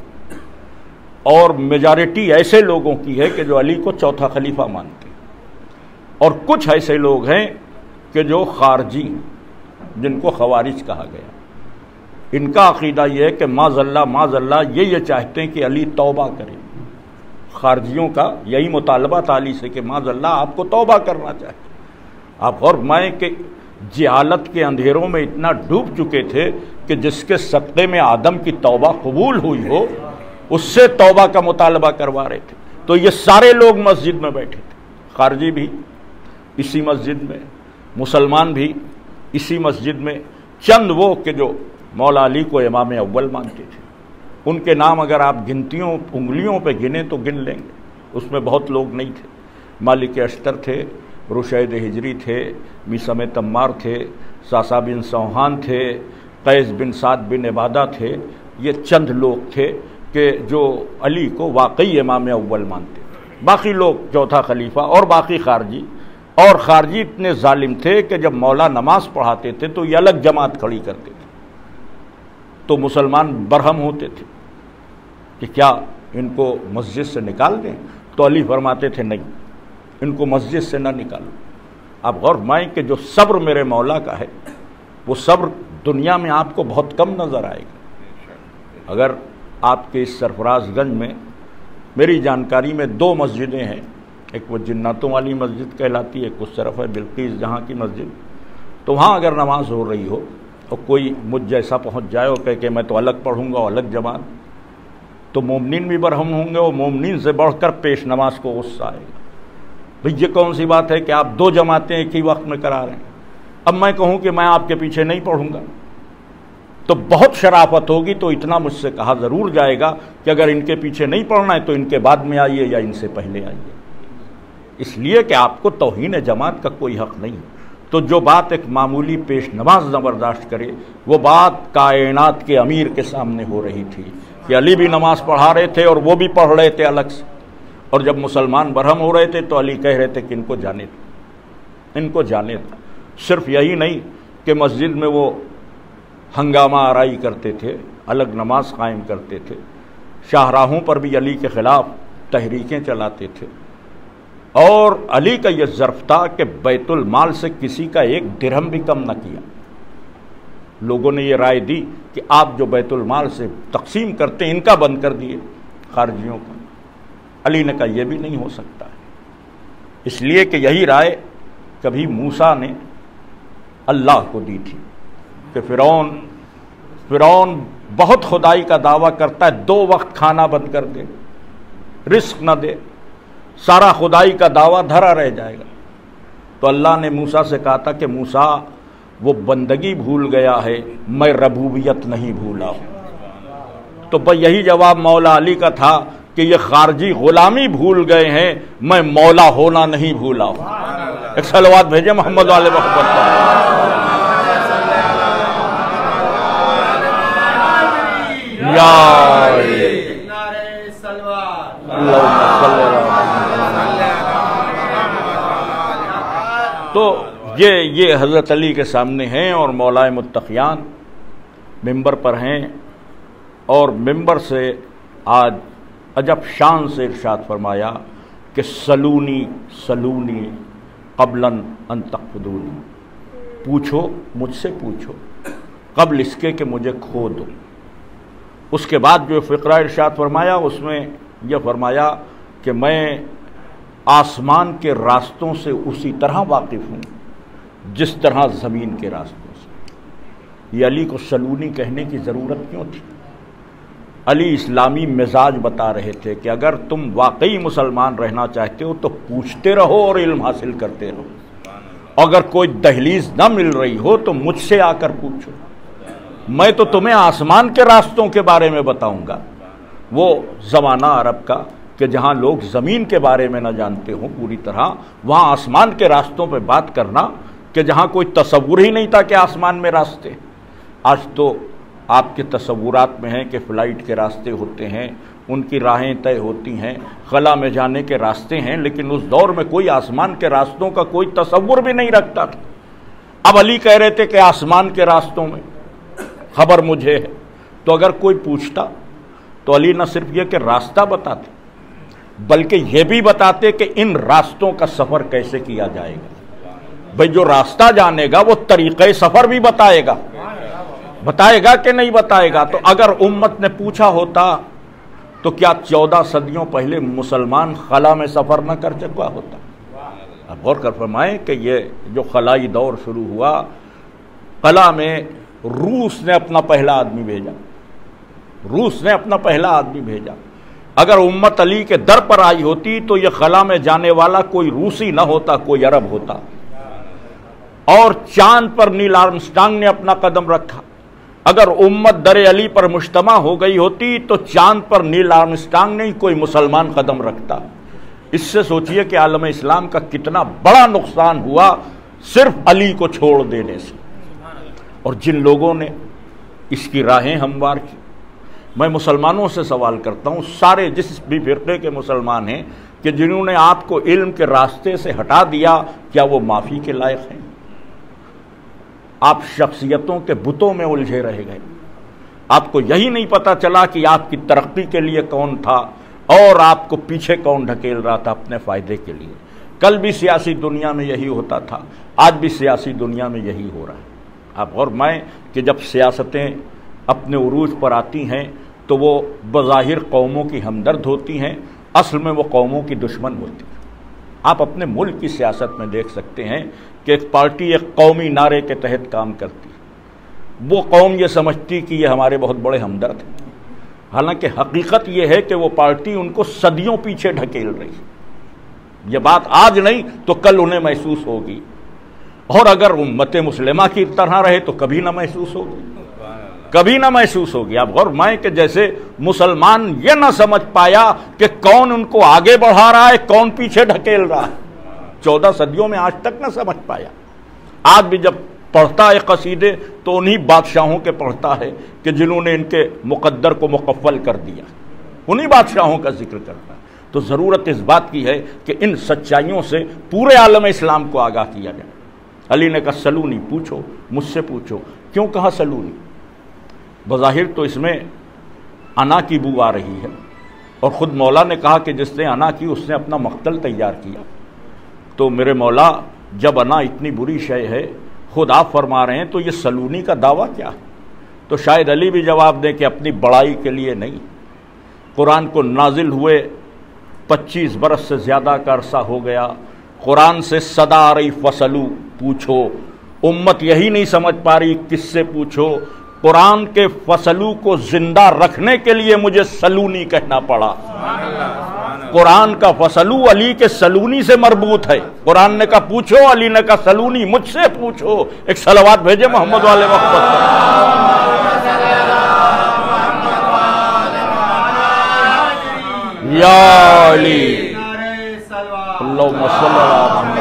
اور میجارٹی ایسے لوگوں کی ہے کہ جو علی کو چوتھا خلیفہ مانتے، اور کچھ ایسے لوگ ہیں کہ جو خارجی، جن کو خوارج کہا گیا۔ ان کا عقیدہ یہ ہے کہ معاذ اللہ معاذ اللہ یہ یہ چاہتے ہیں کہ علی توبہ کرے۔ خارجیوں کا یہی مطالبہ تھا علی سے کہ معاذ اللہ آپ کو توبہ کرنا چاہتے۔ آپ غور فرمائیں کہ جہالت کے اندھیروں میں اتنا ڈوب چکے تھے کہ جس کے صدقے میں آدم کی توبہ قبول ہوئی ہو اس سے توبہ کا مطالبہ کروا رہے تھے۔ تو یہ سارے لوگ مسجد میں بیٹھے تھے، خارجی بھی اسی مسجد میں، مسلمان بھی اسی مسجد میں، چند وہ کہ جو مولا علی کو امام اول مانتے تھے۔ ان کے نام اگر آپ گنتیوں انگلیوں پہ گنیں تو گن لیں گے، اس میں بہت لوگ نہیں تھے۔ مالک اشتر تھے، رشید ہجری تھے، میثم تمار تھے، ساسا بن سوہان تھے، قیس بن سعد بن عبادہ تھے۔ یہ چند لوگ تھے کہ جو علی کو واقعی امام اول مانتے تھے، باقی لوگ چوتھا خلیفہ، اور باقی خارجی۔ اور خارجی اتنے ظالم تھے کہ جب مولا نماز پڑھاتے تھے تو یہ الگ جماعت کھڑی کرتے تھے، تو مسلمان برہم ہوتے تھے کہ کیا ان کو مسجد سے نکال دیں؟ تو علی فرماتے تھے نہیں، ان کو مسجد سے نہ نکالو۔ آپ غور فرمائیں کہ جو صبر میرے مولا کا ہے وہ صبر دنیا میں آپ کو بہت کم نظر آئے گا۔ اگر آپ کے اس سرفراز گنج میں میری جانکاری میں دو مسجدیں ہیں، ایک وہ جناتوں والی مسجد کہلاتی ہے، ایک اس طرف ہے بلقیس جہاں کی مسجد، تو وہاں اگر نماز ہو رہی ہو اور کوئی مجھ جیسا پہنچ جائے اور کہے کہ میں تو الگ پڑھوں گا، الگ جماعت، تو مومنین بھی برہم ہوں گے، اور مومنین سے بڑھ کر پیش نماز کو غصہ آئے گا۔ بھئی یہ کون سی بات ہے کہ آپ دو جماعتیں ایک ہی وقت میں کرا رہے ہیں؟ اب میں کہوں کہ میں آپ کے پیچھے نہیں پڑھوں گا تو بہت شرافت ہوگی، تو اتنا مجھ سے کہا ضرور جائے گا کہ اگر ان کے پیچھے نہیں پڑھنا ہے تو ان کے بعد میں آئیے یا ان سے پہلے آئیے، اس لیے کہ آپ کو توہین جماعت کا کوئی حق نہیں۔ تو جو بات ایک معمولی پیش نماز نہ برداشت کرے، وہ بات کائنات کے امیر کے سامنے ہو رہی تھی کہ علی بھی نماز پڑھا رہے تھے اور وہ بھی پڑھ رہے تھے الگ سے، اور جب مسلمان برہم ہو رہے تھے تو علی کہہ رہے تھے کہ ان کو جانے دو، ان کو جانے دو۔ صرف یہی نہیں کہ مسجد میں وہ ہنگامہ آرائی کرتے تھے، الگ نماز قائم کرتے تھے، شاہراہوں پر بھی علی کے خلاف تحریکیں چلاتے تھے، اور علی کا یہ ظرف تھا کہ بیت المال سے کسی کا ایک درہم بھی کم نہ کیا۔ لوگوں نے یہ رائے دی کہ آپ جو بیت المال سے تقسیم کرتے ہیں ان کا بند کر دیے، خارجیوں کا۔ علی نے کہا یہ بھی نہیں ہو سکتا ہے، اس لیے کہ یہی رائے کبھی موسیٰ نے اللہ کو دی تھی کہ فرعون فرعون بہت خدائی کا دعویٰ کرتا ہے، دو وقت کھانا بند کر دے، رزق نہ دے، سارا خدائی کا دعویٰ دھرا رہ جائے گا۔ تو اللہ نے موسیٰ سے کہا تھا کہ موسیٰ وہ بندگی بھول گیا ہے، میں ربوبیت نہیں بھولا ہوں۔ تو بھئی یہی جواب مولا علی کا تھا کہ یہ خارجی غلامی بھول گئے ہیں، میں مولا ہونا نہیں بھولا ہوں۔ ایک صلوات بھیجے محمد والے محمد تو یہ یہ حضرت علی کے سامنے ہیں، اور مولا متقیان ممبر پر ہیں، اور ممبر سے آج عجب شان سے ارشاد فرمایا کہ سلونی سلونی قبلا ان تقفدونی، پوچھو مجھ سے پوچھو قبل اس کے کہ مجھے کھو دو۔ اس کے بعد جو فقرہ ارشاد فرمایا اس میں یہ فرمایا کہ میں آسمان کے راستوں سے اسی طرح واقف ہوں جس طرح زمین کے راستوں سے۔ یہ علی کو سلونی کہنے کی ضرورت کیوں تھی؟ علی اسلامی مزاج بتا رہے تھے کہ اگر تم واقعی مسلمان رہنا چاہتے ہو تو پوچھتے رہو اور علم حاصل کرتے رہو، اگر کوئی دہلیز نہ مل رہی ہو تو مجھ سے آ کر پوچھو، میں تو تمہیں آسمان کے راستوں کے بارے میں بتاؤں گا۔ وہ زمانہ عرب کا کہ جہاں لوگ زمین کے بارے میں نہ جانتے ہوں پوری طرح، وہاں آسمان کے راستوں پہ بات کرنا کہ جہاں کوئی تصور ہی نہیں تھا کہ آسمان میں راستے۔ آج تو آپ کے تصورات میں ہیں کہ فلائٹ کے راستے ہوتے ہیں، ان کی راہیں طے ہوتی ہیں، خلا میں جانے کے راستے ہیں، لیکن اس دور میں کوئی آسمان کے راستوں کا کوئی تصور بھی نہیں رکھتا تھا۔ اب علی کہہ رہے تھے کہ آسمان کے راستوں میں خبر مجھے ہے، تو اگر کوئی پوچھتا تو علی نہ صرف یہ کہ راستہ بتاتے بلکہ یہ بھی بتاتے کہ ان راستوں کا سفر کیسے کیا جائے گا۔ بھئی جو راستہ جانے گا وہ طریقہ سفر بھی بتائے گا، بتائے گا کہ نہیں بتائے گا۔ تو اگر امت نے پوچھا ہوتا تو کیا چودہ صدیوں پہلے مسلمان خلا میں سفر نہ کر چکا ہوتا؟ اب غور کر فرمائیں کہ یہ جو خلائی دور شروع ہوا، خلا میں روس نے اپنا پہلا آدمی بھیجا، روس نے اپنا پہلا آدمی بھیجا۔ اگر امت علی کے در پر آئی ہوتی تو یہ خلا میں جانے والا کوئی روسی نہ ہوتا، کوئی عرب ہوتا۔ اور چاند پر نیل آرمسٹرانگ نے اپنا قدم رکھا۔ اگر امت در علی پر مجتمع ہو گئی ہوتی تو چاند پر نیل آرمسٹرانگ نہیں کوئی مسلمان قدم رکھتا۔ اس سے سوچئے کہ عالم اسلام کا کتنا بڑا نقصان ہوا صرف علی کو چھوڑ دینے سے۔ اور جن لوگوں نے اس کی راہیں ہموار کی، میں مسلمانوں سے سوال کرتا ہوں، سارے جس بھی فرقے کے مسلمان ہیں کہ جنہوں نے آپ کو علم کے راستے سے ہٹا دیا، کیا وہ معافی کے لائق ہیں؟ آپ شخصیتوں کے بتوں میں الجھے رہ گئے، آپ کو یہی نہیں پتا چلا کہ آپ کی ترقی کے لیے کون تھا اور آپ کو پیچھے کون ڈھکیل رہا تھا اپنے فائدے کے لیے۔ کل بھی سیاسی دنیا میں یہی ہوتا تھا، آج بھی سیاسی دنیا میں یہی ہو رہا ہے۔ آپ غور میں کہ جب سیاستیں اپنے عروج پر آتی ہیں تو وہ بظاہر قوموں کی ہمدرد ہوتی ہیں، اصل میں وہ قوموں کی دشمن ہوتی ہیں۔ آپ اپنے ملک کی سیاست میں دیکھ سکتے ہیں کہ ایک پارٹی ایک قومی نعرے کے تحت کام کرتی ہے، وہ قوم یہ سمجھتی کہ یہ ہمارے بہت بڑے ہمدرد ہیں، حالانکہ حقیقت یہ ہے کہ وہ پارٹی ان کو صدیوں پیچھے ڈھکیل رہی ہے۔ یہ بات آج نہیں تو کل انہیں محسوس ہوگی، اور اگر امت مسلمہ کی طرح رہے تو کبھی نہ محسوس ہوگی، کبھی نہ محسوس ہوگی۔ آپ غور مائیں کہ جیسے مسلمان یہ نہ سمجھ پایا کہ کون ان کو آگے بڑھا رہا ہے، کون پیچھے ڈھکیل رہا ہے، چودہ صدیوں میں آج تک نہ سمجھ پایا۔ آج بھی جب پڑھتا ہے قصیدے تو انہی بادشاہوں کے پڑھتا ہے کہ جنہوں نے ان کے مقدر کو مقفل کر دیا، انہی بادشاہوں کا ذکر کرتا ہے۔ تو ضرورت اس بات کی ہے کہ ان سچائیوں سے پورے عالم اسلام کو آگاہ کیا جائے۔ علی نے کہا سلونی، پوچھو، مجھ سے پوچھو۔ کیوں کہا سلونی؟ بظاہر تو اس میں انا کی بو آ رہی ہے، اور خود مولا نے کہا کہ جس نے انا کی اس نے اپنا مقتل تیار کیا۔ تو میرے مولا جب انا اتنی بری شے ہے، خود آپ فرما رہے ہیں، تو یہ سلونی کا دعویٰ کیا ہے؟ تو شاید علی بھی جواب دیں کہ اپنی بڑائی کے لیے نہیں، قرآن کو نازل ہوئے پچیس برس سے زیادہ کا عرصہ ہو گیا، قرآن سے صدا آ رہی فصلو، پوچھو، امت یہی نہیں سمجھ پا رہی، کس سے پوچھو؟ قرآن کے فصلو کو زندہ رکھنے کے لیے مجھے سلونی کہنا پڑا۔ قرآن کا فصلو علی کے سلونی سے مربوط ہے۔ قرآن نے کہا پوچھو، علی نے کہا سلونی، مجھ سے پوچھو۔ ایک صلوات بھیجے محمد والے وقت۔ یا علی اللہم صلی اللہ علیہ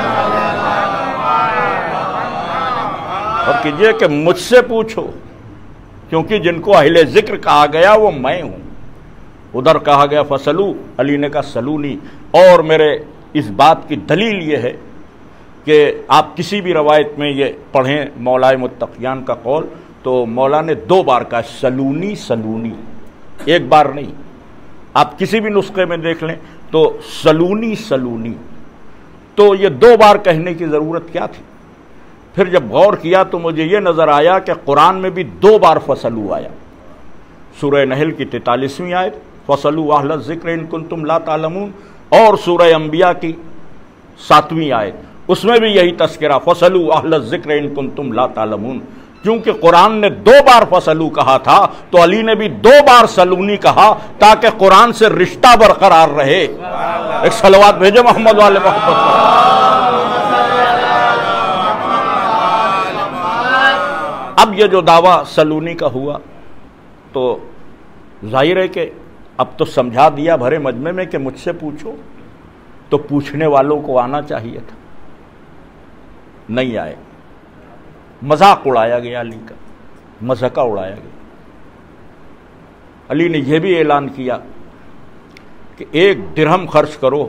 اور کیجئے کہ مجھ سے پوچھو، کیونکہ جن کو اہل ذکر کہا گیا وہ میں ہوں۔ ادھر کہا گیا فصلو، علی نے کہا سلونی۔ اور میرے اس بات کی دلیل یہ ہے کہ آپ کسی بھی روایت میں یہ پڑھیں مولا متقیان کا قول، تو مولا نے دو بار کہا سلونی سلونی، ایک بار نہیں۔ آپ کسی بھی نسخے میں دیکھ لیں تو سلونی سلونی، تو یہ دو بار کہنے کی ضرورت کیا تھی؟ پھر جب غور کیا تو مجھے یہ نظر آیا کہ قرآن میں بھی دو بار فصلو آیا۔ سورہ نحل کی تینتالیسویں آیت فصلو اہل الذکر ان کنتم لا تعلمون، اور سورہ انبیاء کی ساتویں آیت اس میں بھی یہی تذکرہ فصلو اہل الذکر ان کنتم لا تعلمون۔ کیونکہ قرآن نے دو بار فصلو کہا تھا تو علی نے بھی دو بار سلونی کہا تاکہ قرآن سے رشتہ برقرار رہے۔ ایک صلوات بھیجے محمد والے محبت۔ اب یہ جو دعویٰ سلونی کا ہوا تو ظاہر ہے کہ اب تو سمجھا دیا بھرے مجمع میں کہ مجھ سے پوچھو، تو پوچھنے والوں کو آنا چاہیے تھا، نہیں آئے۔ مذاق اڑایا گیا علی کا، مذاق اڑایا گیا۔ علی نے یہ بھی اعلان کیا کہ ایک درہم خرچ کرو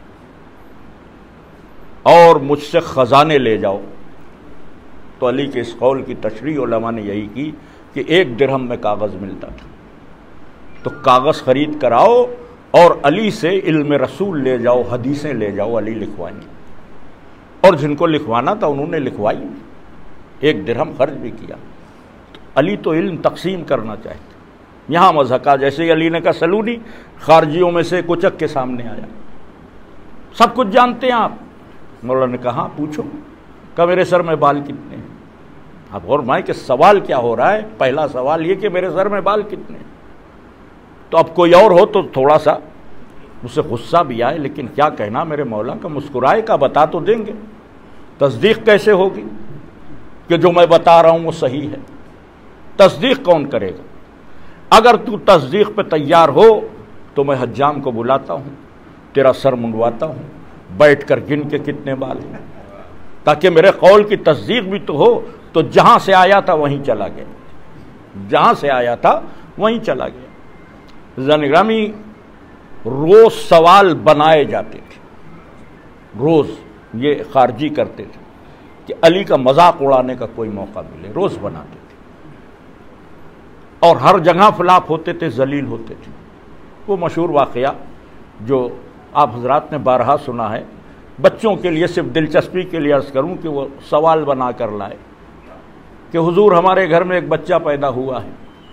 اور مجھ سے خزانے لے جاؤ۔ تو علی کے اس قول کی تشریح علماء نے یہی کی کہ ایک درہم میں کاغذ ملتا تھا، تو کاغذ خرید کر آؤ اور علی سے علم رسول لے جاؤ، حدیثیں لے جاؤ، علی لکھوائیں گے۔ اور جن کو لکھوانا تھا انہوں نے لکھوائی، ایک درہم خرچ بھی کیا۔ تو علی تو علم تقسیم کرنا چاہتے، یہاں مذہقہ جیسے علی نے کہا سلونی، خارجیوں میں سے کچک کے سامنے آیا، سب کچھ جانتے ہیں آپ؟ مولانا نے کہا پوچھو۔ کہا میرے سر میں بال کتنے ہیں؟ آپ غور مائیں کہ سوال کیا ہو رہا ہے؟ پہلا سوال یہ کہ میرے سر میں بال کتنے ہیں۔ تو اب کوئی اور ہو تو تھوڑا سا اسے غصہ بھی آئے، لیکن کیا کہنا میرے مولا کا، مسکرائے کا بتا تو دیں گے، تصدیق کیسے ہوگی کہ جو میں بتا رہا ہوں وہ صحیح ہے؟ تصدیق کون کرے گا؟ اگر تو تصدیق پہ تیار ہو تو میں حجام کو بلاتا ہوں، تیرا سر منڈواتا ہوں، بیٹھ کر گن کے کتنے بال ہیں، تاکہ میرے قول کی تصدیق بھی تو ہو۔ تو جہاں سے آیا تھا وہیں چلا گیا، جہاں سے آیا تھا وہیں چلا گیا۔ زنگرامی روز سوال بنائے جاتے تھے، روز یہ خارجی کرتے تھے کہ علی کا مذاق اڑانے کا کوئی موقع ملے، روز بناتے تھے، اور ہر جگہ فلاپ ہوتے تھے، ذلیل ہوتے تھے۔ وہ مشہور واقعہ جو آپ حضرات نے بارہا سنا ہے، بچوں کے لیے صرف دلچسپی کے لیے عرض کروں کہ وہ سوال بنا کر لائے کہ حضور ہمارے گھر میں ایک بچہ پیدا ہوا ہے،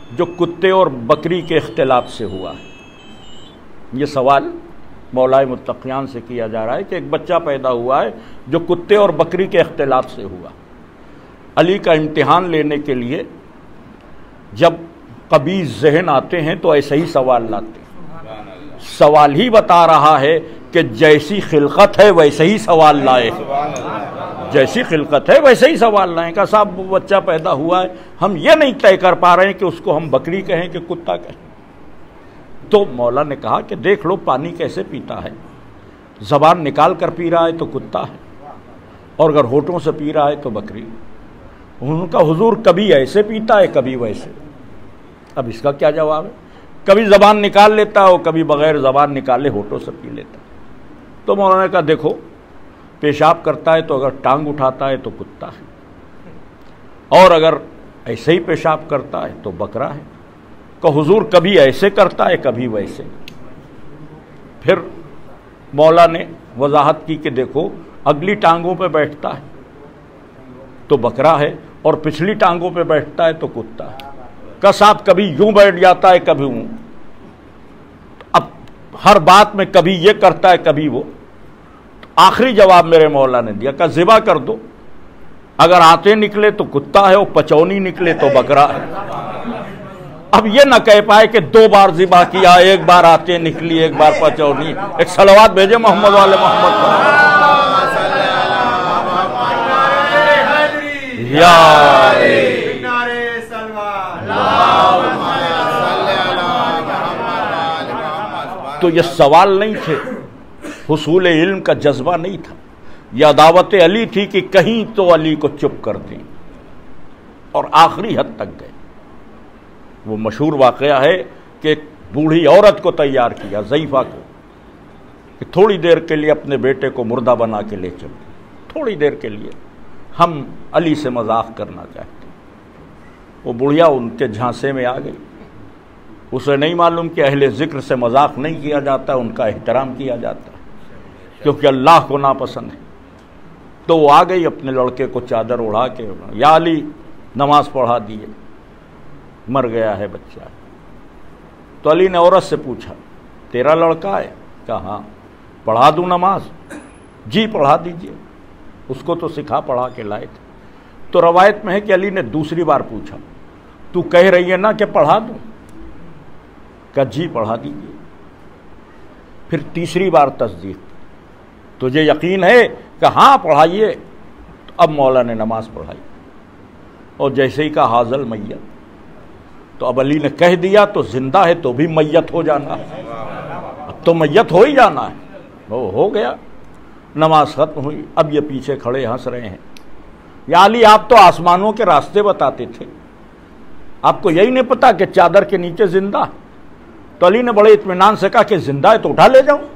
جو کتے اور بکری کے اختلاط سے ہوا ہے؟ یہ سوال مولائے متقیان سے کیا جا رہا ہے کہ ایک بچہ پیدا ہوا ہے جو کتے اور بکری کے اختلاط سے ہوا۔ علی کا امتحان لینے کے لیے جب قبیح ذہن آتے ہیں تو ایسے ہی سوال لاتے ہیں۔ سوال ہی بتا رہا ہے کہ جیسی خلقت ہے ویسے ہی سوال لائے، جیسی خلقت ہے ویسے ہی سوال لائیں۔ کہ صاحب وہ بچہ پیدا ہوا ہے، ہم یہ نہیں طے کر پا رہے ہیں کہ اس کو ہم بکری کہیں کہ کتا کہیں۔ تو مولا نے کہا کہ دیکھ لو پانی کیسے پیتا ہے، زبان نکال کر پی رہا ہے تو کتا ہے، اور اگر ہونٹوں سے پی رہا ہے تو بکری۔ ان کا حضور کبھی ایسے پیتا ہے کبھی ویسے۔ اب اس کا کیا جواب ہے؟ کبھی زبان نکال لیتا ہے اور کبھی بغیر زبان نکالے ہونٹوں سے پی لیتا ہے۔ تو مولانا نے کہا دیکھو پیشاب کرتا ہے تو اگر ٹانگ اٹھاتا ہے تو کتا ہے، اور اگر ایسے ہی پیشاب کرتا ہے تو بکرا ہے۔ کہ حضور کبھی ایسے کرتا ہے کبھی ویسے۔ پھر مولا نے وضاحت کی کہ دیکھو اگلی ٹانگوں پہ بیٹھتا ہے تو بکرا ہے، اور پچھلی ٹانگوں پہ بیٹھتا ہے تو کتا ہے۔ کہ صاحب کبھی یوں بیٹھ جاتا ہے کبھی یوں، اب ہر بات میں کبھی یہ کرتا ہے کبھی وہ۔ آخری جواب میرے مولا نے دیا کہ ذبح کر دو، اگر آتے نکلے تو کتا ہے اور پچونی نکلے تو بکرا ہے۔ اب یہ نہ کہہ پائے کہ دو بار ذبح کیا، ایک بار آتے نکلی ایک بار پچونی۔ ایک صلوات بھیجے محمد والے محمد پر۔ یا تو یہ سوال نہیں تھے، حصول علم کا جذبہ نہیں تھا، یہ دعوت علی تھی کہ کہیں تو علی کو چپ کر دیں، اور آخری حد تک گئے۔ وہ مشہور واقعہ ہے کہ ایک بوڑھی عورت کو تیار کیا، ضعیفہ کو، کہ تھوڑی دیر کے لیے اپنے بیٹے کو مردہ بنا کے لے چلو، تھوڑی دیر کے لیے ہم علی سے مذاق کرنا چاہتے ہیں۔ وہ بڑھیا ان کے جھانسے میں آ گئی، اسے نہیں معلوم کہ اہل ذکر سے مذاق نہیں کیا جاتا، ان کا احترام کیا جاتا ہے، کیونکہ اللہ کو ناپسند ہے۔ تو وہ آ گئی اپنے لڑکے کو چادر اڑا کے، یا علی نماز پڑھا دیے، مر گیا ہے بچہ۔ تو علی نے عورت سے پوچھا تیرا لڑکا ہے؟ کہا ہاں۔ پڑھا دوں نماز؟ جی پڑھا دیجئے۔ اس کو تو سکھا پڑھا کے لائے تھے۔ تو روایت میں ہے کہ علی نے دوسری بار پوچھا تو کہہ رہی ہے نا کہ پڑھا دوں؟ کہا جی پڑھا دیجئے۔ پھر تیسری بار تصدیق، تجھے یقین ہے؟ کہ ہاں پڑھائیے۔ تو اب مولا نے نماز پڑھائی، اور جیسے ہی کہا حاضل میت، تو اب علی نے کہہ دیا تو زندہ ہے تو بھی میت ہو جانا ہے، اب تو میت ہو ہی جانا ہے۔ وہ ہو گیا، نماز ختم ہوئی۔ اب یہ پیچھے کھڑے ہنس رہے ہیں، یا علی آپ تو آسمانوں کے راستے بتاتے تھے، آپ کو یہی نہیں پتا کہ چادر کے نیچے زندہ ہے؟ تو علی نے بڑے اطمینان سے کہا کہ زندہ ہے تو اٹھا لے جاؤں۔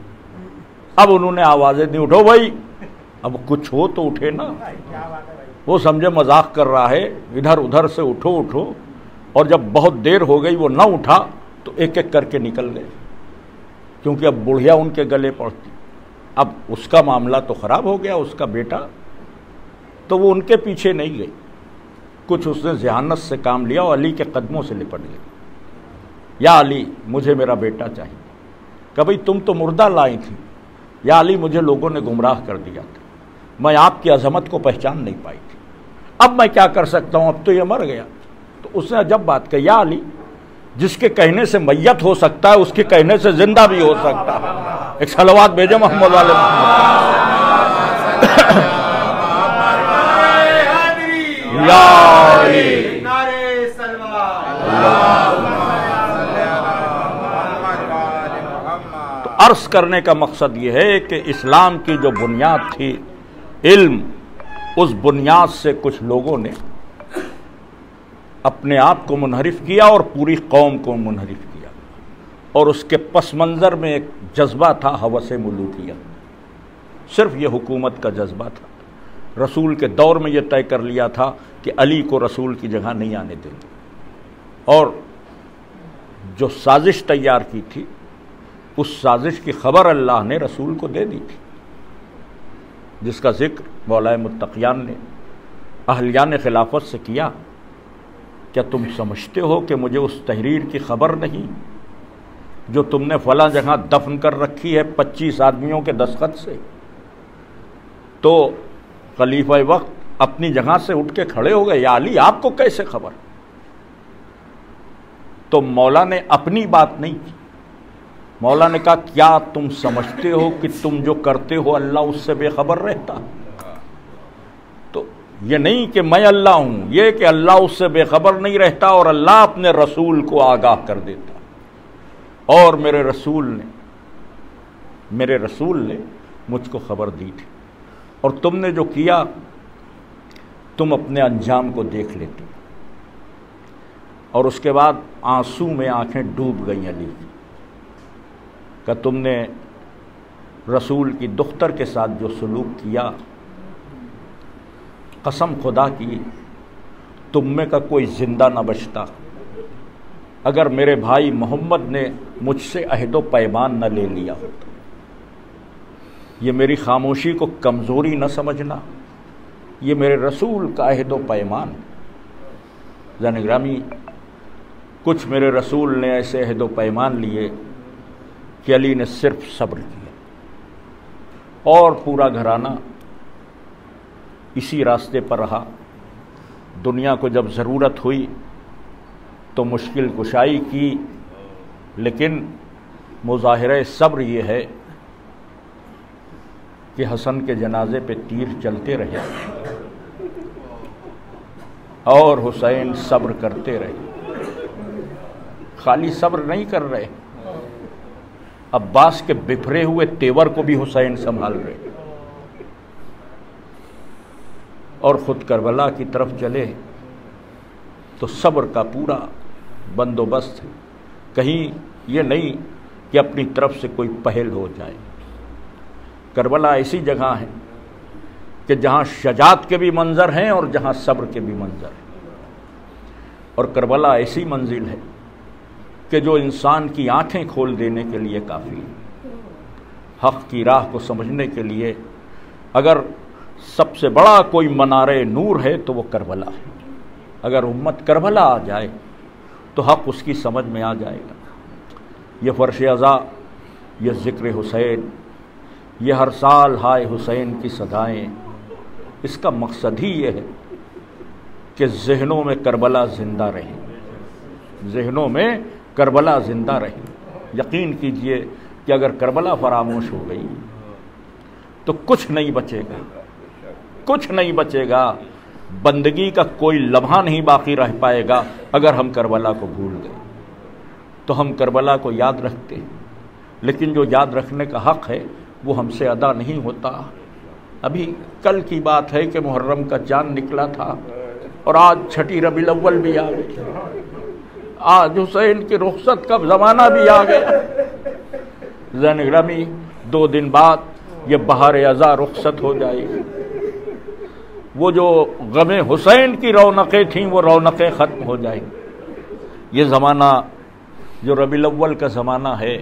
اب انہوں نے آوازیں دی اٹھو بھائی، اب کچھ ہو تو اٹھے نا۔ وہ سمجھے مذاق کر رہا ہے، ادھر ادھر سے اٹھو اٹھو، اور جب بہت دیر ہو گئی وہ نہ اٹھا تو ایک ایک کر کے نکل گئے، کیونکہ اب بڑھیا ان کے گلے پڑتی۔ اب اس کا معاملہ تو خراب ہو گیا، اس کا بیٹا، تو وہ ان کے پیچھے نہیں گئی، کچھ اس نے ذہانت سے کام لیا اور علی کے قدموں سے لپٹ گئی۔ یا علی مجھے میرا بیٹا چاہیے۔ کہ بھئی تم تو مردہ لائی تھی، یا علی مجھے لوگوں نے گمراہ کر دیا تھا، میں آپ کی عظمت کو پہچان نہیں پائی تھی، اب میں کیا کر سکتا ہوں، اب تو یہ مر گیا۔ تو اس نے جب بات کہی، یا علی جس کے کہنے سے میت ہو سکتا ہے اس کے کہنے سے زندہ بھی ہو سکتا ہے۔ ایک صلوات بھیجے محمد والے محمد۔ یا علی تو عرض کرنے کا مقصد یہ ہے کہ اسلام کی جو بنیاد تھی علم، اس بنیاد سے کچھ لوگوں نے اپنے آپ کو منحرف کیا اور پوری قوم کو منحرف کیا، اور اس کے پس منظر میں ایک جذبہ تھا ہوس ملوکیت، صرف یہ حکومت کا جذبہ تھا۔ رسول کے دور میں یہ طے کر لیا تھا کہ علی کو رسول کی جگہ نہیں آنے دیں گے، اور جو سازش تیار کی تھی اس سازش کی خبر اللہ نے رسول کو دے دی تھی، جس کا ذکر مولائے متقیان نے اہلیان خلافت سے کیا کیا تم سمجھتے ہو کہ مجھے اس تحریر کی خبر نہیں جو تم نے فلاں جگہ دفن کر رکھی ہے پچیس آدمیوں کے دستخط سے؟ تو خلیفہ وقت اپنی جگہ سے اٹھ کے کھڑے ہو گئے، یا علی آپ کو کیسے خبر؟ تو مولا نے اپنی بات نہیں کی، مولا نے کہا کیا تم سمجھتے ہو کہ تم جو کرتے ہو اللہ اس سے بے خبر رہتا؟ تو یہ نہیں کہ میں اللہ ہوں، یہ کہ اللہ اس سے بے خبر نہیں رہتا اور اللہ اپنے رسول کو آگاہ کر دیتا۔ اور میرے رسول نے میرے رسول نے مجھ کو خبر دی تھی، اور تم نے جو کیا تم اپنے انجام کو دیکھ لیتے۔ اور اس کے بعد آنسو میں آنکھیں ڈوب گئیں علی کی کہ تم نے رسول کی دختر کے ساتھ جو سلوک کیا، قسم خدا کی تم میں کا کوئی زندہ نہ بچتا اگر میرے بھائی محمد نے مجھ سے عہد و پیمان نہ لے لیا ہوتا۔ یہ میری خاموشی کو کمزوری نہ سمجھنا، یہ میرے رسول کا عہد و پیمان۔ زن گرامی، کچھ میرے رسول نے ایسے عہد و پیمان لیے کہ علی نے صرف صبر کیا، اور پورا گھرانہ اسی راستے پر رہا۔ دنیا کو جب ضرورت ہوئی تو مشکل کشائی کی، لیکن مظاہرہ صبر یہ ہے کہ حسن کے جنازے پہ تیر چلتے رہے اور حسین صبر کرتے رہے۔ خالی صبر نہیں کر رہے، عباس کے بفرے ہوئے تیور کو بھی حسین سنبھال رہے، اور خود کربلا کی طرف چلے تو صبر کا پورا بندوبست ہے، کہیں یہ نہیں کہ اپنی طرف سے کوئی پہل ہو جائے۔ کربلا ایسی جگہ ہے کہ جہاں شجاعت کے بھی منظر ہیں اور جہاں صبر کے بھی منظر ہیں، اور کربلا ایسی منزل ہے کہ جو انسان کی آنکھیں کھول دینے کے لیے کافی ہے۔ حق کی راہ کو سمجھنے کے لیے اگر سب سے بڑا کوئی منارے نور ہے تو وہ کربلا ہے۔ اگر امت کربلا آ جائے تو حق اس کی سمجھ میں آ جائے گا۔ یہ فرش ازا، یہ ذکر حسین، یہ ہر سال ہائے حسین کی صدائیں، اس کا مقصد ہی یہ ہے کہ ذہنوں میں کربلا زندہ رہے، ذہنوں میں کربلا زندہ رہے۔ یقین کیجئے کہ اگر کربلا فراموش ہو گئی تو کچھ نہیں بچے گا، کچھ نہیں بچے گا، بندگی کا کوئی لمحہ نہیں باقی رہ پائے گا۔ اگر ہم کربلا کو بھول گئے تو ہم کربلا کو یاد رکھتے ہیں، لیکن جو یاد رکھنے کا حق ہے وہ ہم سے ادا نہیں ہوتا۔ ابھی کل کی بات ہے کہ محرم کا چاند نکلا تھا اور آج چھٹی ربیع الاول بھی آ گئی، آج حسین کی رخصت کا زمانہ بھی آ گیا۔ زین گرامی، دو دن بعد یہ بہار ازا رخصت ہو جائے گی، وہ جو غم حسین کی رونقیں تھیں وہ رونقیں ختم ہو جائیں گی۔ یہ زمانہ جو ربیع الاول کا زمانہ ہے،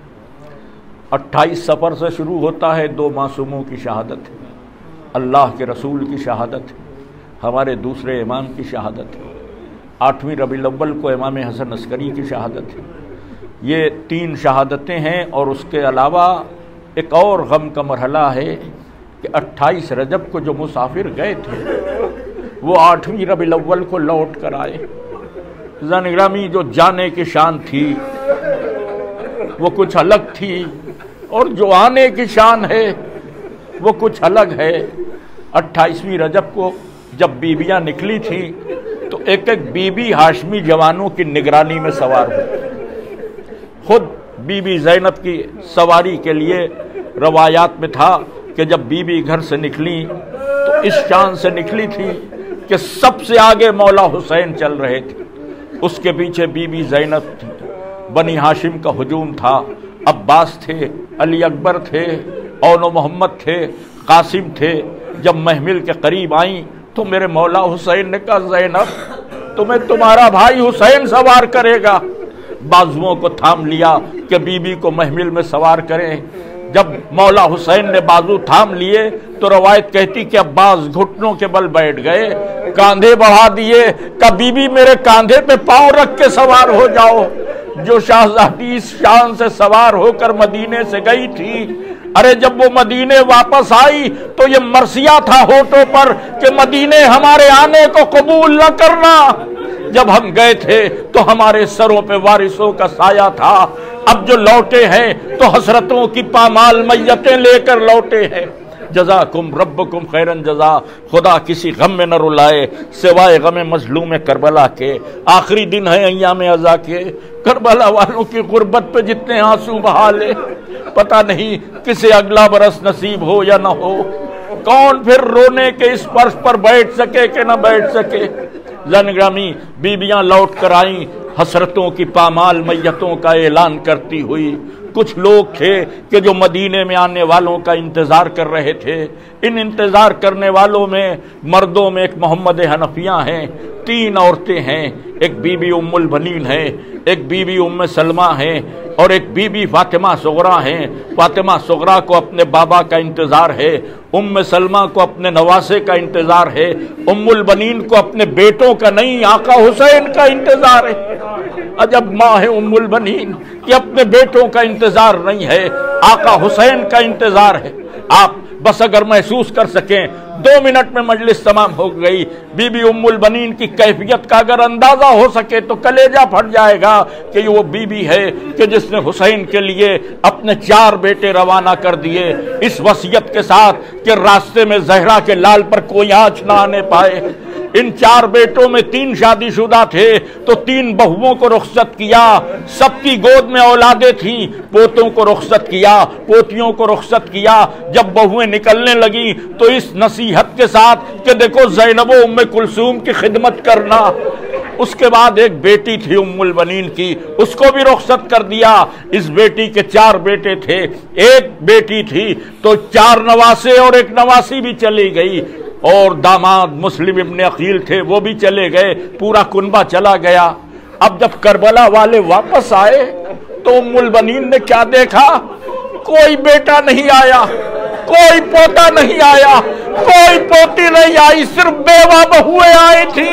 اٹھائیس سفر سے شروع ہوتا ہے، دو معصوموں کی شہادت ہے، اللہ کے رسول کی شہادت ہے، ہمارے دوسرے امام کی شہادت ہے، آٹھویں ربیع الاول کو امام حسن عسکری کی شہادت ہے۔ یہ تین شہادتیں ہیں، اور اس کے علاوہ ایک اور غم کا مرحلہ ہے کہ اٹھائیس رجب کو جو مسافر گئے تھے وہ آٹھویں ربیع الاول کو لوٹ کر آئے۔ زن گرامی، جو جانے کی شان تھی وہ کچھ الگ تھی، اور جو آنے کی شان ہے وہ کچھ الگ ہے۔ اٹھائیسویں رجب کو جب بیبیاں نکلی تھیں تو ایک ایک بی بی ہاشمی جوانوں کی نگرانی میں سوار ہوئی۔ خود بی بی زینب کی سواری کے لیے روایات میں تھا کہ جب بی بی گھر سے نکلی تو اس شان سے نکلی تھی کہ سب سے آگے مولا حسین چل رہے تھے، اس کے پیچھے بی بی زینب تھی، بنی ہاشم کا ہجوم تھا، عباس تھے، علی اکبر تھے، اون و محمد تھے، قاسم تھے۔ جب محمل کے قریب آئیں تو میرے مولا حسین نے کہا زینب تمہیں تمہارا بھائی حسین سوار کرے گا۔ بازوؤں کو تھام لیا کہ بی بی کو محمل میں سوار کریں۔ جب مولا حسین نے بازو تھام لیے تو روایت کہتی کہ عباس گھٹنوں کے بل بیٹھ گئے، کاندھے بڑھا دیے، کہ بی بی میرے کاندھے پہ پاؤں رکھ کے سوار ہو جاؤ۔ جو شہزادی اس شان سے سوار ہو کر مدینے سے گئی تھی، ارے جب وہ مدینے واپس آئی تو یہ مرثیہ تھا ہونٹوں پر کہ مدینے ہمارے آنے کو قبول نہ کرنا۔ جب ہم گئے تھے تو ہمارے سروں پہ وارثوں کا سایہ تھا، اب جو لوٹے ہیں تو حسرتوں کی پامال میتیں لے کر لوٹے ہیں۔ جزاکم ربکم خیرن جزا، خدا کسی غم میں نہ رلائے سوائے غم مظلوم کربلا کے۔ آخری دن ہے ایام عزا کے، کربلا والوں کی غربت پہ جتنے آنسو بہا لے، پتہ نہیں کسے اگلا برس نصیب ہو یا نہ ہو، کون پھر رونے کے اس فرش پر بیٹھ سکے کہ نہ بیٹھ سکے۔ زن گرامی، بیبیاں لوٹ کر آئیں حسرتوں کی پامال میتوں کا اعلان کرتی ہوئی۔ کچھ لوگ تھے کہ جو مدینے میں آنے والوں کا انتظار کر رہے تھے۔ ان انتظار کرنے والوں میں مردوں میں ایک محمد حنفیہ ہیں، تین عورتیں ہیں، ایک بی بی ام البنین ہے، ایک بی بی ام سلمہ ہے اور ایک بی بی فاطمہ صغرا ہیں۔ فاطمہ صغرا کو اپنے بابا کا انتظار ہے، ام سلمہ کو اپنے نواسے کا انتظار ہے، ام البنین کو اپنے بیٹوں کا نہیں آقا حسین کا انتظار ہے۔ عجب ماں ہے ام البنین کہ اپنے بیٹوں کا انتظار نہیں ہے، آقا حسین کا انتظار ہے۔ آپ بس اگر محسوس کر سکیں، دو منٹ میں مجلس تمام ہو گئی۔ بی بی ام البنین کی کیفیت کا اگر اندازہ ہو سکے تو کلیجہ پھٹ جائے گا کہ یہ وہ بی بی ہے کہ جس نے حسین کے لیے اپنے چار بیٹے روانہ کر دیے، اس وصیت کے ساتھ کہ راستے میں زہرا کے لال پر کوئی آنچ نہ آنے پائے۔ ان چار بیٹوں میں تین شادی شدہ تھے تو تین بہووں کو رخصت کیا، سب کی گود میں اولادیں تھیں، پوتوں کو رخصت کیا، پوتیوں کو رخصت کیا۔ جب بہویں نکلنے لگیں تو اس نصیحت کے ساتھ کہ دیکھو زینب و ام کلثوم کی خدمت کرنا۔ اس کے بعد ایک بیٹی تھی ام البنین کی، اس کو بھی رخصت کر دیا۔ اس بیٹی کے چار بیٹے تھے، ایک بیٹی تھی تو چار نواسے اور ایک نواسی بھی چلی گئی، اور داماد مسلم ابن عقیل تھے وہ بھی چلے گئے، پورا کنبہ چلا گیا۔ اب جب کربلا والے واپس آئے تو ام البنین نے کیا دیکھا؟ کوئی بیٹا نہیں آیا، کوئی پوتا نہیں آیا، کوئی پوتی نہیں آئی، صرف بیوہ بہویں آئی تھی۔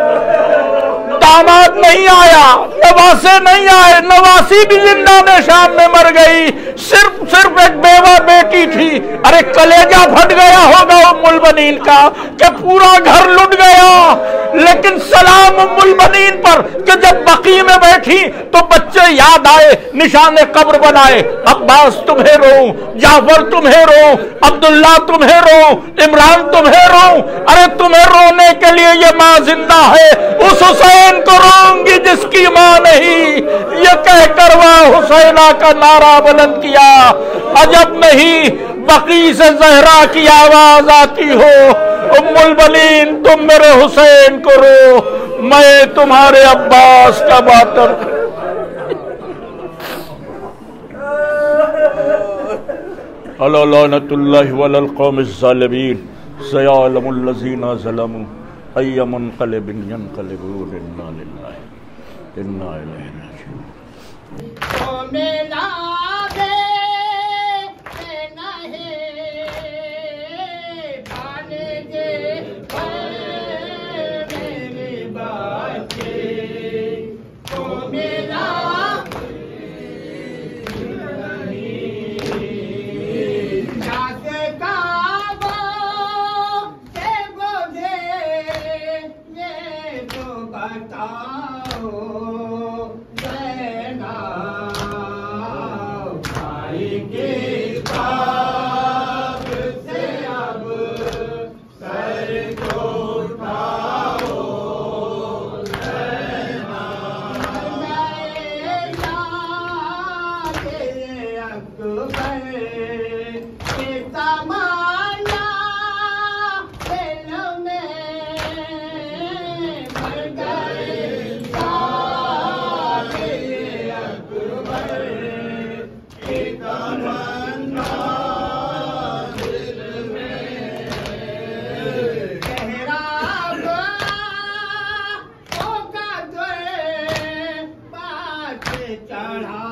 داماد نہیں آیا، نواسے نہیں آئے، نواسی بھی زندہ میں شام میں مر گئی، صرف صرف ایک بیوہ بیٹی تھی۔ ارے کلیجہ پھٹ گیا ہوگا ام البنین کا کہ پورا گھر لٹ گیا، لیکن سلام ام البنین پر کہ جب بقیع میں بیٹھی تو بچے یاد آئے، نشان قبر بنائے، عباس تمہیں رو، جعفر تمہیں رو، عبداللہ تمہیں رو، عمران تمہیں رو۔ ارے تمہیں رونے کے لیے یہ ماں زندہ ہے، اس حسین کو روں گی جس کی ماں نہیں، یہ کہہ کر وہ حسینہ کا نعرہ بلند کیا۔ عجب نہیں بقیع سے زہرا کی آواز آتی ہو، ام البنین تم میرے حسین کو رو، میں تمہارے عباس کا باطر۔ علی لعنت اللہ وعلی القوم الظالمین، سیعلم الذین ظلموا ای منقلب ینقلبون، انا للہ انا الیہ راجعون۔ چڑھا